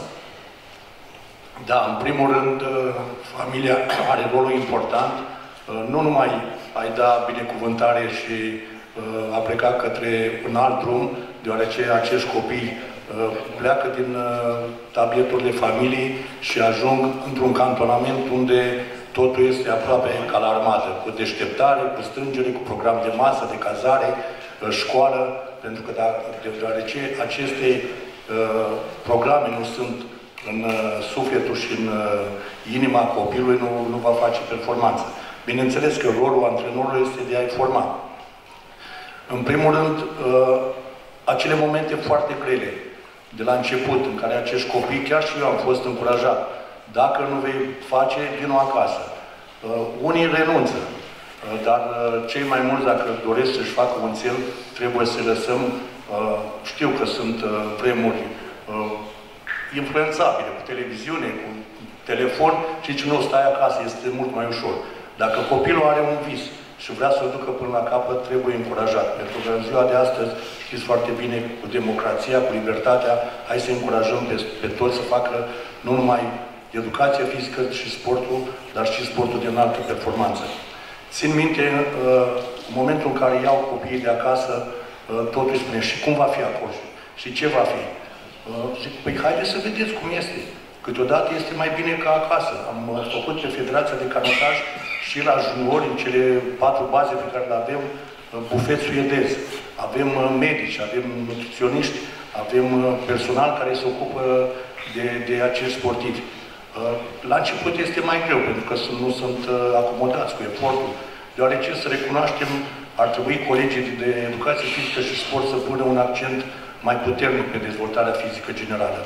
[SPEAKER 6] Da, în primul rând, familia are rolul important. Nu numai ai da binecuvântare și a pleca către un alt drum, deoarece acești copii pleacă din tabieturile familiei și ajung într-un cantonament unde totul este aproape ca la armată, cu deșteptare, cu strângere, cu program de masă, de cazare, școală, pentru că deoarece aceste uh, programe nu sunt în uh, sufletul și în uh, inima copilului, nu, nu va face performanță. Bineînțeles că rolul antrenorului este de a-i forma. În primul rând, uh, acele momente foarte grele, de la început, în care acești copii, chiar și eu am fost încurajat, dacă nu vei face, vino acasă. Uh, unii renunță, uh, dar uh, cei mai mulți, dacă doresc să-și facă un țel, trebuie să lăsăm. Uh, știu că sunt uh, vremuri uh, influențabile, cu televiziune, cu telefon, și nici nu stai acasă, este mult mai ușor. Dacă copilul are un vis și vrea să-l ducă până la capăt, trebuie încurajat. Pentru că în ziua de astăzi, știți foarte bine, cu democrația, cu libertatea, hai să încurajăm pe, pe toți să facă nu numai educația fizică și sportul, dar și sportul de înaltă performanță. Țin minte, în momentul în care iau copiii de acasă, totul îi spune, și cum va fi acolo? Și ce va fi? Zic, păi haideți să vedeți cum este. Câteodată este mai bine ca acasă. Am făcut pe Federația de Canotaj și la juniori, în cele patru baze pe care le avem, bufet suedez, avem medici, avem nutriționiști, avem personal care se ocupă de, de acești sportivi. La început este mai greu, pentru că nu sunt acomodați cu efortul, deoarece, să recunoaștem, ar trebui colegii de educație fizică și sport să pună un accent mai puternic pe dezvoltarea fizică generală.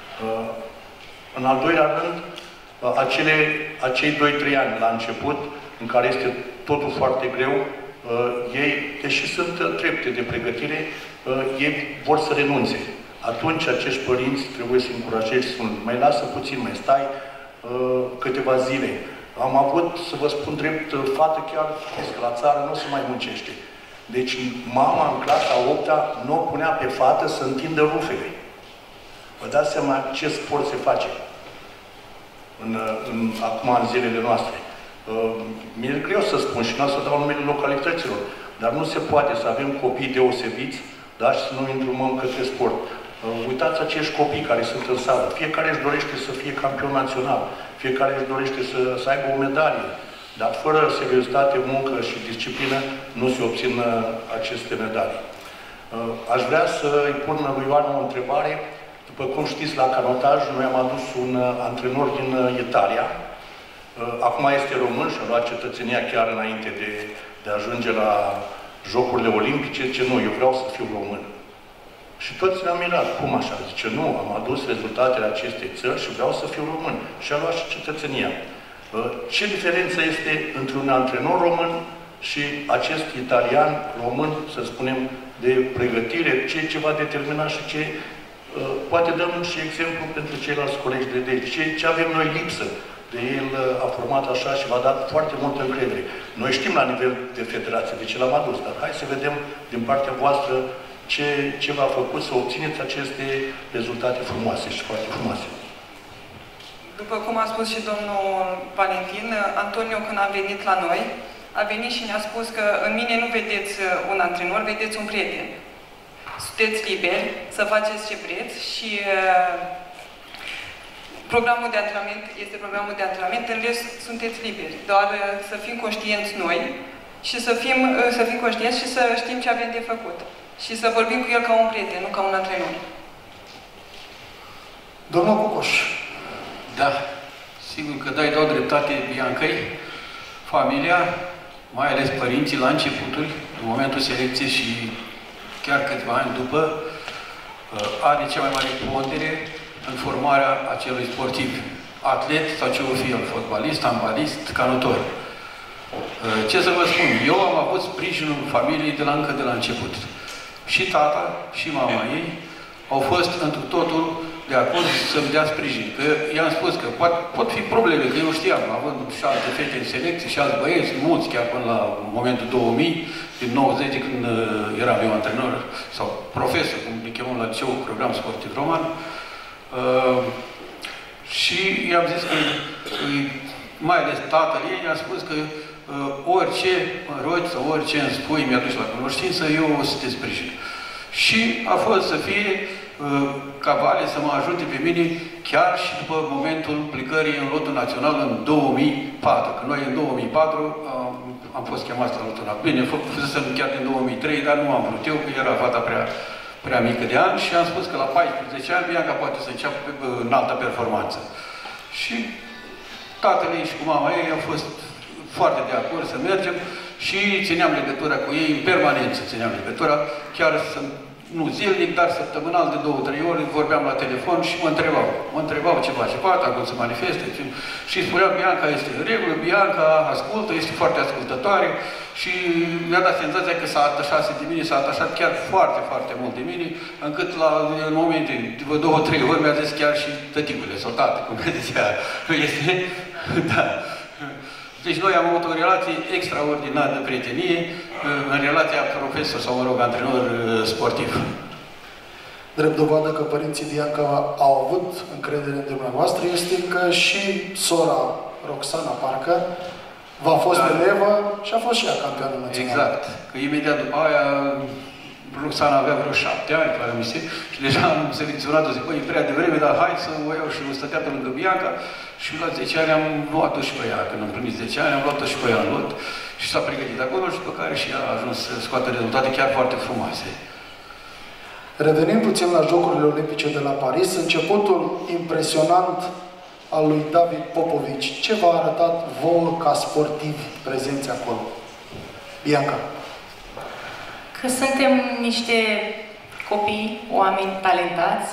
[SPEAKER 6] În al doilea rând, acele, acei doi trei ani la început, în care este totul foarte greu, ei, deși sunt trepte de pregătire, ei vor să renunțe. Atunci acești părinți trebuie să încurajeze și să spun, mai lasă puțin, mai stai uh, câteva zile. Am avut, să vă spun drept, fată chiar, că la țară nu se mai muncește. Deci mama în clasa a opta nu o punea pe fată să întindă rufele. Vă dați seama ce sport se face în, în, acum în zilele noastre. Uh, Mi-e greu să spun și nu o să dau numele localităților, dar nu se poate să avem copii deosebiți, da, și să nu îndrumăm către sport. Uitați acești copii care sunt în sală. Fiecare își dorește să fie campion național. Fiecare își dorește să, să aibă o medalie. Dar fără seriozitate, muncă și disciplină nu se obțin aceste medalii. Aș vrea să-i pun lui Ioan o întrebare. După cum știți, la canotaj noi am adus un antrenor din Italia. Acum este român și a luat cetățenia chiar înainte de, de a ajunge la Jocurile Olimpice. Ce nu, eu vreau să fiu român. Și toți ne-am mirat. Cum așa? Zice, nu, am adus rezultatele acestei țări și vreau să fiu român. Și a luat și cetățenia. Ce diferență este între un antrenor român și acest italian român, să spunem, de pregătire, ce, ce va determina și ce... Poate dăm și exemplu pentru ceilalți colegi de aici. Ce, ce avem noi lipsă de el a format așa și v-a dat foarte multă încredere. Noi știm la nivel de federație de ce l-am adus, dar hai să vedem din partea voastră ce, ce v-a făcut să obțineți aceste rezultate frumoase și foarte frumoase.
[SPEAKER 4] După cum a spus și domnul Valentin, Antonio, când a venit la noi, a venit și ne-a spus că în mine nu vedeți un antrenor, vedeți un prieten. Sunteți liberi să faceți ce vreți și programul de antrenament este programul de antrenament, în rest sunteți liberi. Doar să fim conștienți noi și să fim, să fim conștienți și să știm ce avem de făcut. Și să vorbim cu el ca un prieten, nu ca un antrenor.
[SPEAKER 1] Domnul Cucoș.
[SPEAKER 7] Da, sigur că dai dau dreptate Biancăi, familia, mai ales părinții la începuturi, în momentul selecției și chiar câțiva ani după, are cea mai mare pondere în formarea acelui sportiv, atlet sau ce o fi el, fotbalist, handbalist, canotor. Ce să vă spun, eu am avut sprijinul familiei de la încă de la început. Și tata și mama ei au fost întru totul de acord să-mi dea sprijin. Că i-am spus că pot, pot fi probleme, că eu știam, având și alte fete în selecție și alți băieți, mulți chiar până la momentul două mii, din nouăzeci, când eram eu antrenor sau profesor, cum ne chemăm la liceu, program sportiv roman. Uh, și i-am zis că, mai ales tatăl ei, i-a spus că uh, orice mă rogi sau orice îmi spui, mi-aduci la cunoștință, eu o să te sprijin. Și a fost să fie uh, cavale să mă ajute pe mine chiar și după momentul plecării în lotul național în două mii patru. Că noi în două mii patru uh, am fost chemați la lotul național. Bine, fusesem chiar din două mii trei, dar nu am vrut eu, că era fata prea, prea mică de ani și am spus că la paisprezece ani Bianca poate să înceapă pe, pe, în altă performanță. Și tatăl ei și cu mama ei au fost foarte de acord să mergem și țineam legătura cu ei, în permanență țineam legătura, chiar să, nu zilnic, dar săptămânal de două, trei ori vorbeam la telefon și mă întrebau. Mă întrebau ce face fata, cum se manifeste. Și spuneam, Bianca este în regulă, Bianca ascultă, este foarte ascultătoare și mi-a dat senzația că s-a atașat de mine, s-a atașat chiar foarte, foarte mult de mine, încât la în momente, după două, trei ori mi-a zis chiar și tăticule, sau tată, cum zicea. Este, da. Deci noi am avut o relație extraordinară de prietenie în relația profesor sau, mă rog, antrenor sportiv.
[SPEAKER 1] Drept dovadă că părinții Bianca au avut încredere în dumneavoastră este că și sora Roxana, parcă, v-a fost da. elevă și a fost și ea campioană națională.
[SPEAKER 7] Exact. Că imediat după aia Roxana avea vreo șapte ani, pare mi se, și deja am selecționat-o, zic, băi, e prea devreme, dar hai să o iau și o stătea pe lângă Bianca. Și la zece ani am luat-o și pe ea. Când am primit zece ani, am luat-o și pe ea în lot. și s-a pregătit acolo și după care și a ajuns să scoată rezultate chiar foarte frumoase.
[SPEAKER 1] Revenind puțin la Jocurile Olimpice de la Paris, începutul impresionant al lui David Popovici. Ce v-a arătat vouă ca sportivi prezenți acolo? Bianca.
[SPEAKER 5] Că suntem niște copii, oameni talentați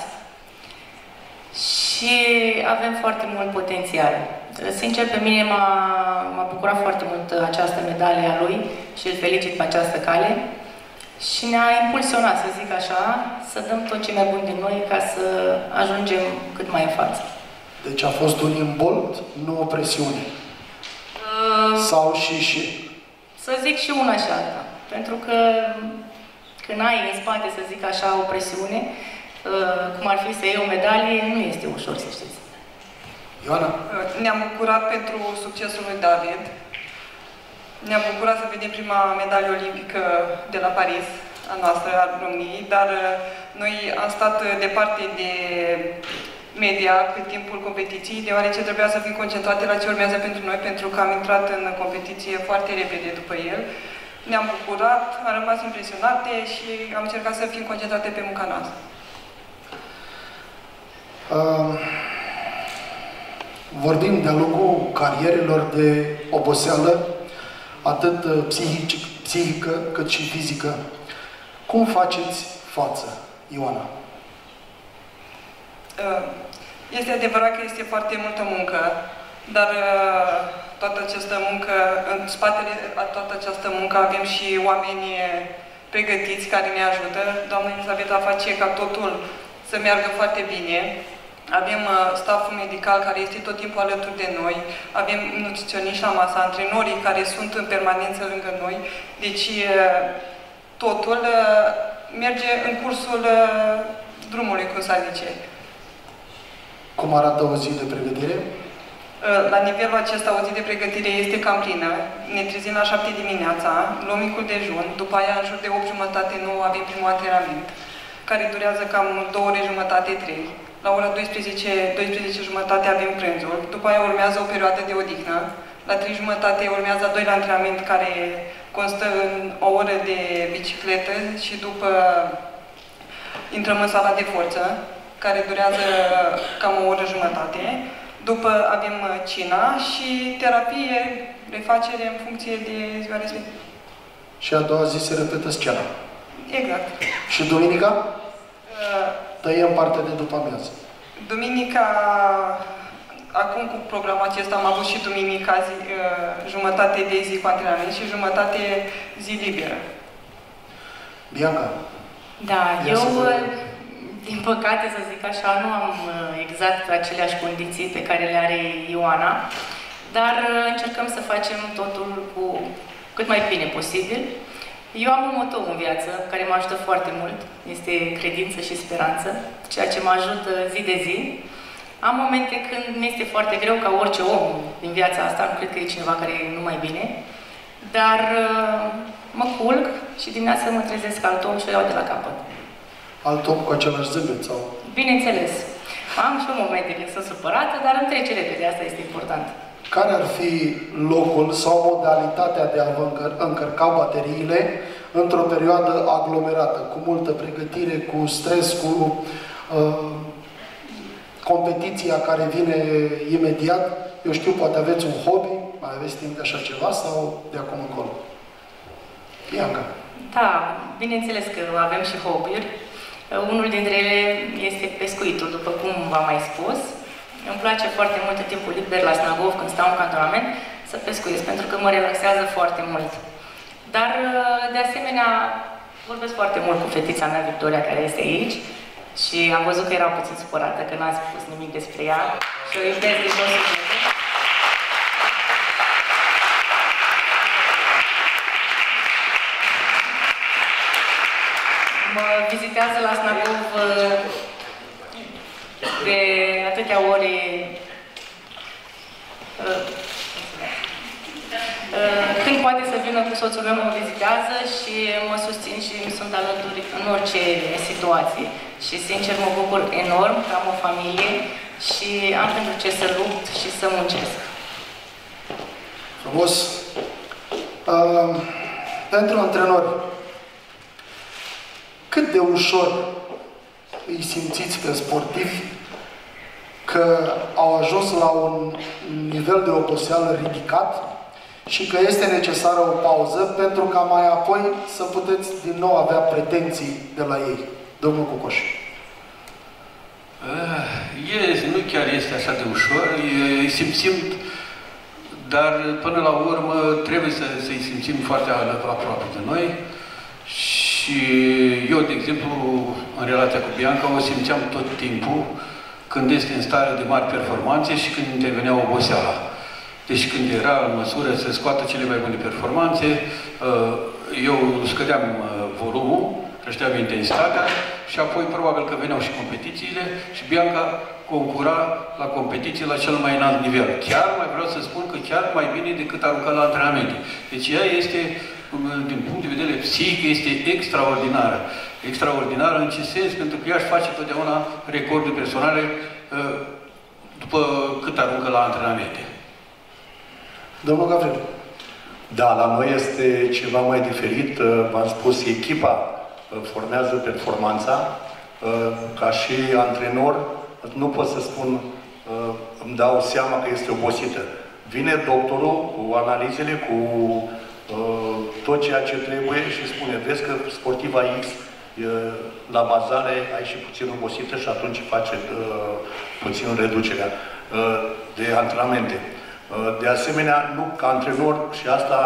[SPEAKER 5] și avem foarte mult potențial. Sincer, pe mine m-a bucurat foarte mult această medalie a lui și îl felicit pe această cale. Și ne-a impulsionat, să zic așa, să dăm tot ce mai bun din noi ca să ajungem cât mai în față.
[SPEAKER 1] Deci a fost un imbold, nu o presiune. Uh, Sau și și?
[SPEAKER 5] Să zic și una și alta. Pentru că când ai în spate, să zic așa, o presiune, uh, cum ar fi să iei o medalie, nu este ușor, să știți.
[SPEAKER 1] Ioana?
[SPEAKER 4] Ne-am bucurat pentru succesul lui David. Ne-am bucurat să vedem prima medalie olimpică de la Paris, a noastră, a României, dar noi am stat departe de media pe timpul competiției, deoarece trebuia să fim concentrate la ce urmează pentru noi, pentru că am intrat în competiție foarte repede după el. Ne-am bucurat, am rămas impresionate și am încercat să fim concentrate pe munca noastră.
[SPEAKER 1] Uh, vorbim de-a lungul carierelor de oboseală, atât psihic, psihică cât și fizică. Cum faceți față, Ioana?
[SPEAKER 4] Este adevărat că este foarte multă muncă, dar toată această muncă, în spatele a toată această muncă avem și oameni pregătiți care ne ajută. Doamna Elisabeta face ca totul să meargă foarte bine. Avem stafful medical care este tot timpul alături de noi, avem nutriționiști la masă, antrenorii care sunt în permanență lângă noi, deci totul merge în cursul drumului, cum s-ar zice.
[SPEAKER 1] Cum arată o zi de pregătire?
[SPEAKER 4] La nivelul acesta, o zi de pregătire este cam plină. Ne trezim la șapte dimineața, luăm micul dejun, după aia în jur de opt jumătate nouă avem primul antrenament, care durează cam două ore jumătate, trei. La ora doisprezece, doisprezece jumătate avem prânzul, după aia urmează o perioadă de odihnă. La trei jumătate urmează a doilea antrenament care constă în o oră de bicicletă și după intrăm în sala de forță, care durează cam o oră jumătate. După avem cina și terapie, refacere în funcție de ziua respectivă.
[SPEAKER 1] Și a doua zi se repetă scena.
[SPEAKER 4] Exact.
[SPEAKER 1] Și duminica?
[SPEAKER 4] Uh,
[SPEAKER 1] Tăiem parte de după amiază.
[SPEAKER 4] Duminica, acum cu programul acesta am avut și duminica zi, uh, jumătate de zi cu antrenament și jumătate zi liberă.
[SPEAKER 1] Bianca?
[SPEAKER 5] Da, eu, din păcate, să zic așa, nu am exact aceleași condiții pe care le are Ioana, dar încercăm să facem totul cu cât mai bine posibil. Eu am un motou în viață care mă ajută foarte mult, este credință și speranță, ceea ce mă ajută zi de zi. Am momente când mi este foarte greu, ca orice om din viața asta, nu cred că e cineva care e numai bine, dar mă culc și dimineața mă trezesc alt om și o iau de la capăt.
[SPEAKER 1] Alt om cu același zâmbet sau?
[SPEAKER 5] Bineînțeles. Am și eu momente când sunt supărată, dar îmi trece repede, asta este important.
[SPEAKER 1] Care ar fi locul sau modalitatea de a vă încărca bateriile într-o perioadă aglomerată, cu multă pregătire, cu stres, cu uh, competiția care vine imediat? Eu știu, poate aveți un hobby, mai aveți timp de așa ceva sau de acum încolo? Bianca.
[SPEAKER 5] Da, bineînțeles că avem și hobby-uri. Unul dintre ele este pescuitul, după cum v-am mai spus. Îmi place foarte mult în timpul liber la Snagov, când stau în cantonament, să pescuiesc, pentru că mă relaxează foarte mult. Dar, de asemenea, vorbesc foarte mult cu fetița mea, Victoria, care este aici, și am văzut că era puțin supărată, că n-am spus nimic despre ea și o iubesc din tot sufletul. Mă vizitează la Snagov de atâtea ori când poate să vină cu soțul meu, mă vizitează și mă susțin și sunt alături în orice situație. Și sincer mă bucur enorm că am o familie și am pentru ce să lupt și să muncesc.
[SPEAKER 1] Frumos! Uh, pentru antrenori, cât de ușor îi simțiți pe sportivi că au ajuns la un nivel de oboseală ridicat și că este necesară o pauză pentru ca mai apoi să puteți din nou avea pretenții de la ei? Domnul Cucoș.
[SPEAKER 7] Este, nu chiar este așa de ușor, îi simțim, dar până la urmă trebuie să, să-i simțim foarte aproape de noi. Și eu, de exemplu, în relația cu Bianca, o simțeam tot timpul când este în stare de mari performanțe și când intervenea oboseala. Deci când era în măsură să scoată cele mai bune performanțe, eu scădeam volumul, creșteam intensitatea și apoi probabil că veneau și competițiile și Bianca concura la competiții la cel mai înalt nivel. Chiar mai vreau să spun că chiar mai bine decât arunca la antrenamente. Deci ea este, din punct de vedere psihic, este extraordinară. Extraordinară în ce sens? Pentru că ea își face totdeauna recorduri personale după cât aruncă la antrenamente.
[SPEAKER 1] Domnul Gavril.
[SPEAKER 6] Da, la noi este ceva mai diferit. V-am spus, echipa formează performanța. Ca și antrenor, nu pot să spun, îmi dau seama că este obosită. Vine doctorul cu analizele, cu tot ceea ce trebuie și spune, vezi că sportiva X la bazare ai și puțin obosită și atunci face puțin reducerea de antrenamente. De asemenea, nu ca antrenor, și asta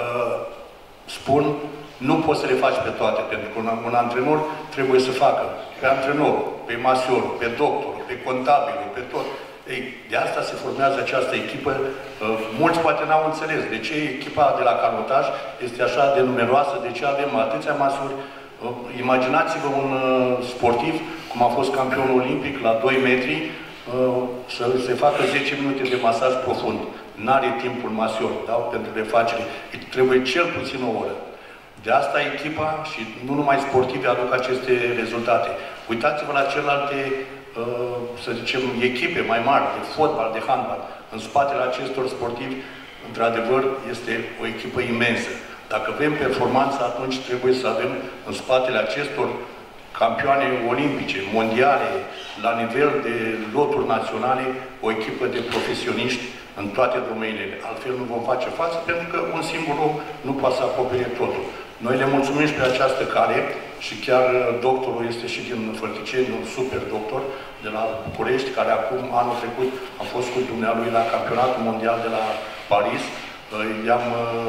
[SPEAKER 6] spun, nu poți să le faci pe toate, pentru că un, un antrenor trebuie să facă pe antrenor, pe masior, pe doctor, pe contabil, pe tot. Ei, de asta se formează această echipă. Mulți poate n-au înțeles de ce echipa de la canotaj este așa de numeroasă, de ce avem atâția masuri. Imaginați-vă un sportiv, cum a fost campion olimpic la doi metri, să se facă zece minute de masaj profund. N-are timpul masior, da? Pentru refacere. Îi trebuie cel puțin o oră. De asta echipa și nu numai sportivi aduc aceste rezultate. Uitați-vă la celelalte, să zicem, echipe mai mari, de fotbal, de handbal. În spatele acestor sportivi, într-adevăr, este o echipă imensă. Dacă vrem performanță, atunci trebuie să avem în spatele acestor campioane olimpice, mondiale, la nivel de loturi naționale, o echipă de profesioniști în toate domeniile. Altfel nu vom face față, pentru că un singur om nu poate să acopere totul. Noi le mulțumim și pe această cale și chiar doctorul este și din Fălticeni, un super doctor de la București, care acum, anul trecut, a fost cu dumnealui la campionatul mondial de la Paris. I-am...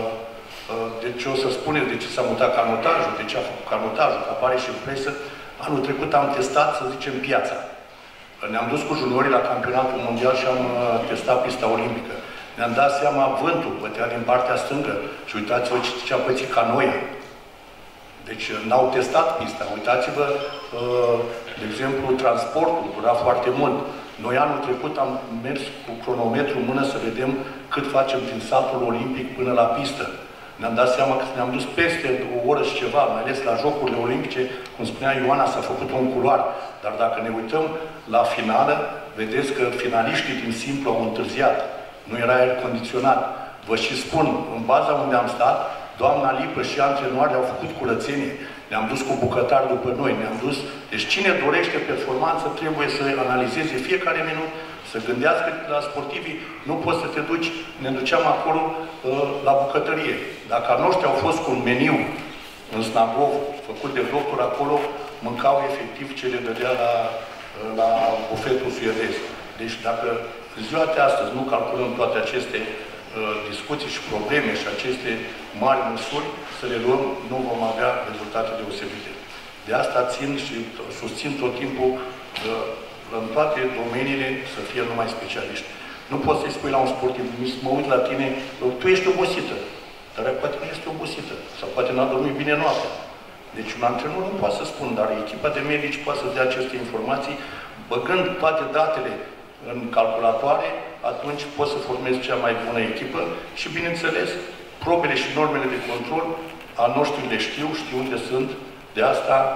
[SPEAKER 6] De ce o să spuneți, de ce s-a mutat canotajul, de ce a făcut canotajul, că apare și în presă. Anul trecut am testat, să zicem, piața. Ne-am dus cu juniorii la campionatul mondial și am testat pista olimpică. Ne-am dat seama, vântul bătea din partea stângă și uitați-vă ce a pățit Canoia. Deci n-au testat pista. Uitați-vă, de exemplu, transportul dura foarte mult. Noi anul trecut am mers cu cronometru în mână să vedem cât facem din saltul olimpic până la pistă. Ne-am dat seama că ne-am dus peste o oră și ceva, mai ales la Jocurile Olimpice, cum spunea Ioana, s-a făcut un culoar. Dar dacă ne uităm la finală, vedeți că finaliștii din simplu au întârziat. Nu era aer condiționat. Vă și spun, în baza unde am stat, doamna Lipă și antrenoare au făcut curățenie. Ne-am dus cu bucătari după noi, ne-am dus... Deci cine dorește performanță trebuie să analizeze fiecare minut, să gândească la sportivii. Nu poți să te duci, ne duceam acolo uh, la bucătărie. Dacă al noștri au fost cu un meniu în Snagov, făcut de doctor acolo, mâncau efectiv ce le dădea la, uh, la bufetul suedez. Deci dacă în ziua de astăzi nu calculăm toate aceste uh, discuții și probleme și aceste mari măsuri, să le luăm, nu vom avea rezultate deosebite. De asta țin și susțin tot timpul uh, în toate domeniile să fie numai specialiști. Nu poți să-i spui la un sportiv, mă uit la tine, tu ești obosită, dar poate nu este obosită, sau poate n-a dormit bine noaptea. Deci un antrenor nu poate să spun, dar echipa de medici poate să dea aceste informații, băgând toate datele în calculatoare, atunci poți să formezi cea mai bună echipă și, bineînțeles, probele și normele de control al noștri le știu, știu unde sunt, de asta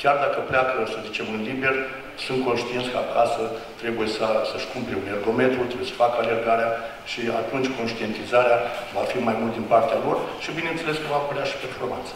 [SPEAKER 6] chiar dacă pleacă, să zicem, în liber, sunt conștienți că acasă trebuie să, să-și cumpere un ergometru, trebuie să facă alergarea și atunci conștientizarea va fi mai mult din partea lor și bineînțeles că va apărea și performanța.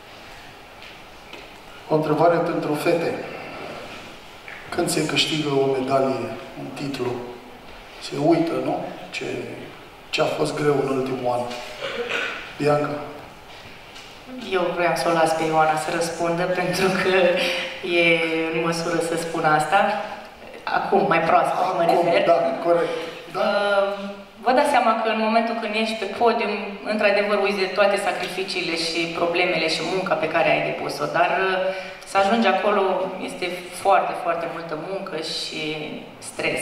[SPEAKER 1] O întrebare pentru fete. Când se câștigă o medalie, un titlu, se uită, nu? Ce, ce a fost greu în ultimul an. Bianca?
[SPEAKER 5] Eu vreau să o las pe Ioana să răspundă, pentru că e în măsură să spună asta. Acum, mai proaspăt, mă refer.
[SPEAKER 1] Da, corect. Da.
[SPEAKER 5] Uh, vă dați seama că în momentul când ești pe podium, într-adevăr uiți de toate sacrificiile și problemele și munca pe care ai depus-o, dar uh, să ajungi acolo este foarte, foarte multă muncă și stres.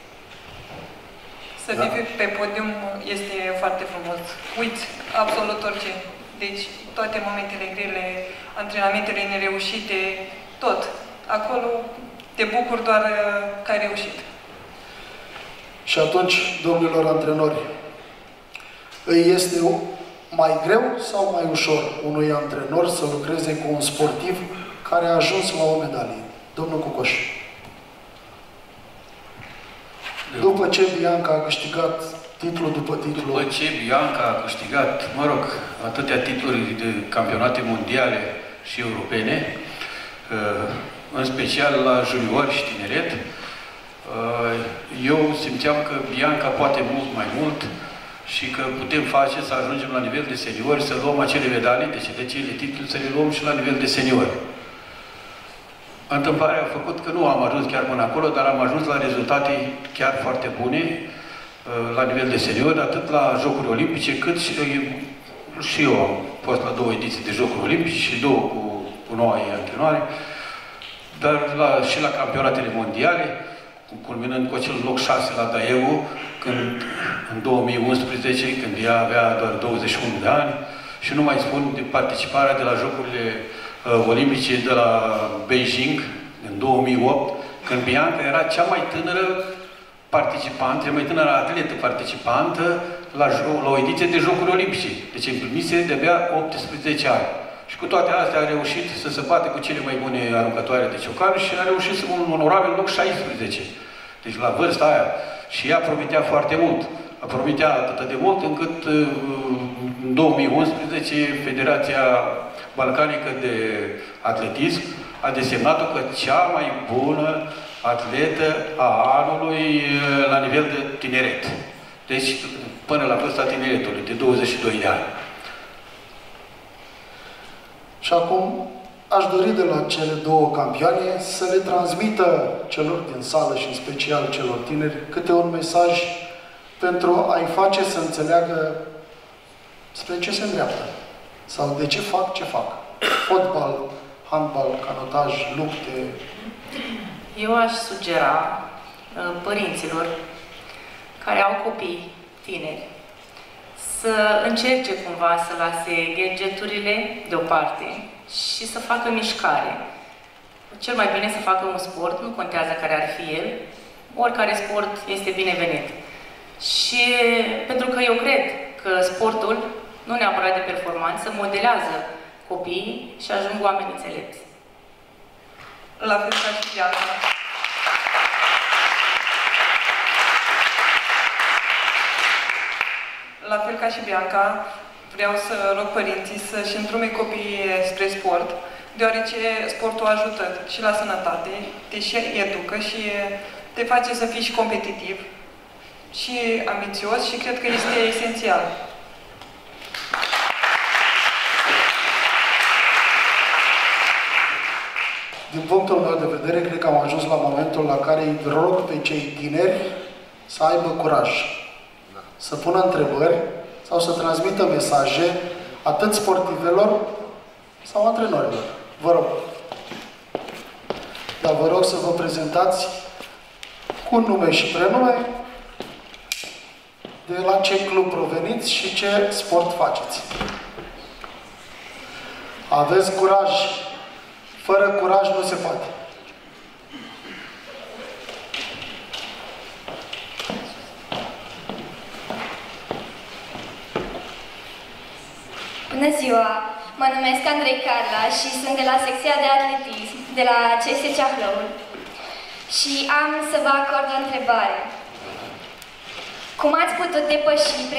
[SPEAKER 4] Să
[SPEAKER 1] Da.
[SPEAKER 4] fii pe podium este foarte frumos. Uiți absolut orice. Deci toate momentele grele, antrenamentele nereușite, tot. Acolo te bucuri doar că ai reușit.
[SPEAKER 1] Și atunci, domnilor antrenori, îi este mai greu sau mai ușor unui antrenor să lucreze cu un sportiv care a ajuns la o medalie? Domnul Cucoș. După ce Bianca a câștigat titlu după titlu.
[SPEAKER 7] După ce Bianca a câștigat, mă rog, atâtea titluri de campionate mondiale și europene, în special la juniori și tineret, eu simțeam că Bianca poate mult mai mult și că putem face să ajungem la nivel de seniori, să luăm acele medalii, deci de cele titluri să le luăm și la nivel de seniori. Întâmplarea a făcut că nu am ajuns chiar până acolo, dar am ajuns la rezultate chiar foarte bune la nivel de senior, atât la Jocuri Olimpice, cât și, și eu am fost la două ediții de Jocuri Olimpice și două cu, cu noua antrenoare, dar la, și la campionatele mondiale, culminând cu acel loc șase la Daegu, când, în două mii unsprezece, când ea avea doar douăzeci și unu de ani, și nu mai spun de participarea de la Jocurile uh, Olimpice de la Beijing, în două mii opt, când Bianca era cea mai tânără participantă, cea mai tânără atletă participantă la, la o ediție de Jocuri Olimpice. Deci împlimise de-abia optsprezece ani. Și cu toate astea a reușit să se bate cu cele mai bune aruncătoare de ciocan și a reușit să un onorabil loc șaisprezece. Deci la vârsta aia. Și ea promitea foarte mult. A promitea atât de mult încât în două mii unsprezece Federația Balcanică de Atletism a desemnat-o ca cea mai bună atletă a anului la nivel de tineret. Deci până la vârsta tineretului, de douăzeci și doi de ani.
[SPEAKER 1] Și acum aș dori de la cele două campioane să le transmită celor din sală și în special celor tineri câte un mesaj pentru a-i face să înțeleagă spre ce se îndreaptă sau de ce fac ce fac. Fotbal, handbal, canotaj, lupte.
[SPEAKER 5] Eu aș sugera părinților care au copii tineri să încerce cumva să lase gadgeturile deoparte și să facă mișcare. Cel mai bine să facă un sport, nu contează care ar fi el, oricare sport este binevenit. Și pentru că eu cred că sportul, nu neapărat de performanță, modelează copiii și ajung oameni înțelepți.
[SPEAKER 4] La fel ca și Bianca. La fel ca și Bianca, vreau să rog părinții să-și îndrume copiii spre sport, deoarece sportul ajută și la sănătate, te și educă și te face să fii și competitiv și ambițios și cred că este esențial.
[SPEAKER 1] Din punctul meu de vedere, cred că am ajuns la momentul la care îi rog pe cei tineri să aibă curaj. Să pună întrebări sau să transmită mesaje atât sportivelor sau antrenorilor. Vă rog. Dar vă rog să vă prezentați cu nume și prenume, de la ce club proveniți și ce sport faceți. Aveți curaj. Fără curaj nu se poate.
[SPEAKER 8] Bună ziua! Mă numesc Andrei Carla și sunt de la secția de atletism. de la C S Ceahlăul și am să vă acord o întrebare. Cum ați putut depăși